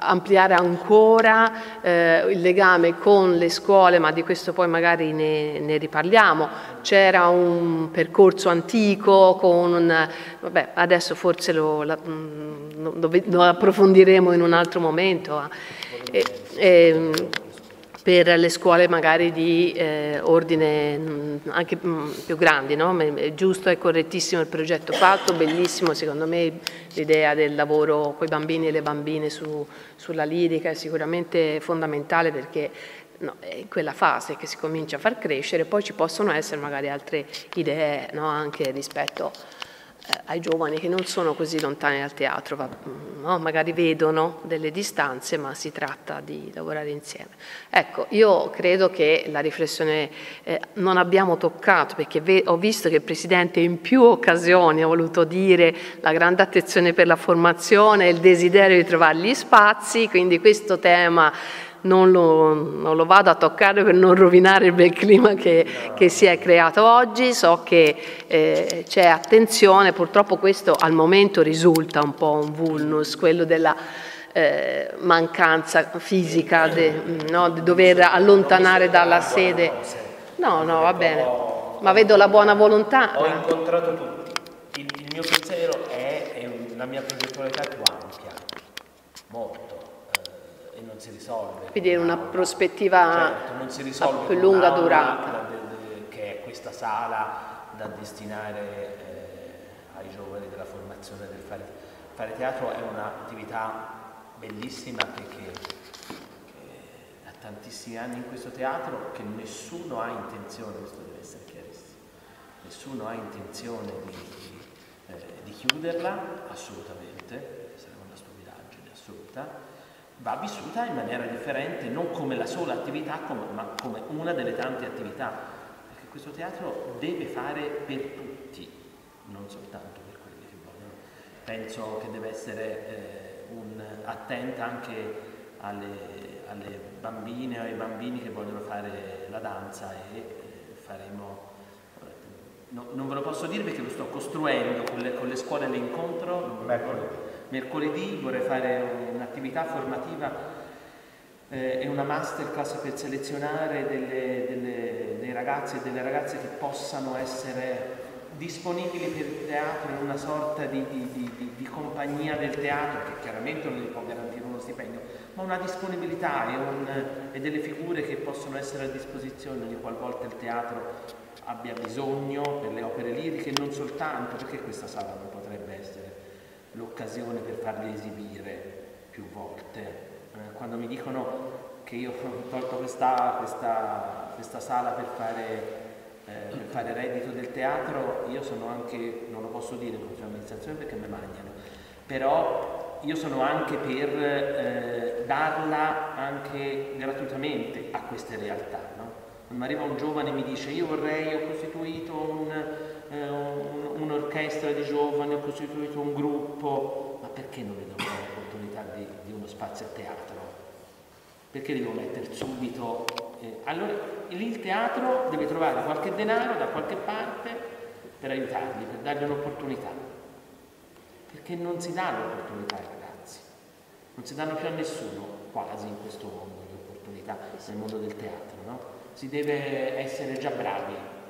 ampliare ancora eh, il legame con le scuole, ma di questo poi magari ne, ne riparliamo. C'era un percorso antico con un, vabbè, adesso forse lo, la, lo, lo approfondiremo in un altro momento. E, e, per le scuole magari di eh, ordine mh, anche mh, più grandi, no? È giusto e correttissimo il progetto fatto, bellissimo secondo me l'idea del lavoro con i bambini e le bambine su, sulla lirica, è sicuramente fondamentale perché no, è in quella fase che si comincia a far crescere, poi ci possono essere magari altre idee, no? Anche rispetto eh, ai giovani che non sono così lontani dal teatro, va, no? Magari vedono delle distanze, ma si tratta di lavorare insieme. Ecco, io credo che la riflessione eh, non abbiamo toccato, perché ho visto che il Presidente in più occasioni ha voluto dire la grande attenzione per la formazione e il desiderio di trovare gli spazi, quindi questo tema non lo, non lo vado a toccare per non rovinare il bel clima che, che si è creato oggi. So che eh, c'è attenzione, purtroppo questo al momento risulta un po' un vulnus, quello della eh, mancanza fisica, de, no, di dover allontanare dalla sede. No, no, va bene, ma vedo la buona volontà. Ho incontrato tutti, il, il mio pensiero è, è la mia progettualità più ampia, molto. E non si risolve. Quindi è una prospettiva certo, non si risolve più lunga durata. Che è questa sala da destinare eh, ai giovani della formazione del fare, fare teatro. È un'attività bellissima che, che, che ha tantissimi anni in questo teatro, che nessuno ha intenzione, questo deve essere chiarissimo, nessuno ha intenzione di, di, eh, di chiuderla, assolutamente, sarebbe una stupidaggine assoluta. Va vissuta in maniera differente, non come la sola attività, come, ma come una delle tante attività, perché questo teatro deve fare per tutti, non soltanto per quelli che vogliono. Penso che deve essere eh, un, attenta anche alle, alle bambine o ai bambini che vogliono fare la danza e eh, faremo, no, non ve lo posso dire perché lo sto costruendo, con le, con le scuole le incontro, mercoledì. Mercoledì vorrei fare un'attività formativa eh, e una masterclass per selezionare delle, delle, dei ragazzi e delle ragazze che possano essere disponibili per il teatro in una sorta di, di, di, di compagnia del teatro, che chiaramente non gli può garantire uno stipendio, ma una disponibilità e, un, e delle figure che possono essere a disposizione ogni qualvolta il teatro abbia bisogno per le opere liriche, non soltanto, perché questa sala non potrebbe essere l'occasione per farli esibire più volte. Eh, quando mi dicono che io ho tolto questa, questa, questa sala per fare, eh, per fare reddito del teatro, io sono anche, non lo posso dire con l'amministrazione perché mi mangiano, però io sono anche per eh, darla anche gratuitamente a queste realtà, no? Quando arriva un giovane e mi dice io vorrei, ho costituito un, eh, un, un'orchestra di giovani, ho costituito un gruppo, ma perché non gli do l'opportunità di, di uno spazio a teatro? Perché li devo mettere subito? Eh, allora lì il teatro deve trovare qualche denaro da qualche parte per aiutarli, per dargli un'opportunità, perché non si danno opportunità ai ragazzi, non si danno più a nessuno quasi in questo mondo le opportunità nel mondo del teatro, no? Si deve essere già bravi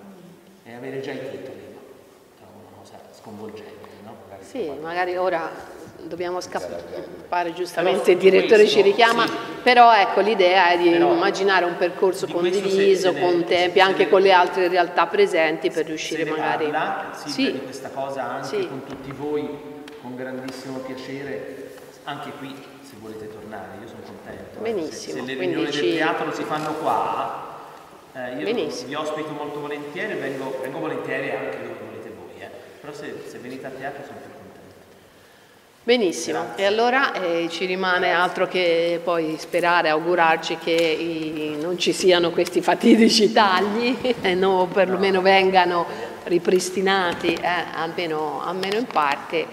e avere già i titoli, è una cosa sconvolgente, no? Sì, magari ora dobbiamo scappare, giustamente il direttore ci richiama, sì. Però ecco l'idea è di però, immaginare un percorso condiviso, se, se con ne, tempi, anche ne, con le altre realtà presenti per riuscire magari... Parla, sì, sì. Di questa cosa anche sì. Con tutti voi, con grandissimo piacere, anche qui se volete tornare, io sono contento. Benissimo. Se, se le riunioni ci... del teatro si fanno qua... Eh, io Benissimo. vi ospito molto volentieri, vengo, vengo volentieri anche dove volete voi, eh. Però se, se venite a teatro sono più contento. Benissimo, grazie. E allora eh, ci rimane altro che poi sperare, augurarci che i, non ci siano questi fatidici tagli e no, perlomeno vengano ripristinati, eh, almeno, almeno in parte.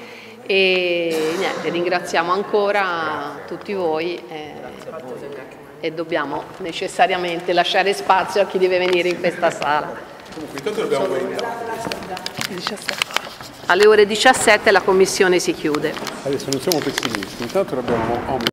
E niente, ringraziamo ancora tutti voi. Eh, e dobbiamo necessariamente lasciare spazio a chi deve venire in questa sala. Comunque, intanto dobbiamo alle ore diciassette la commissione si chiude. Adesso non siamo pessimisti, intanto abbiamo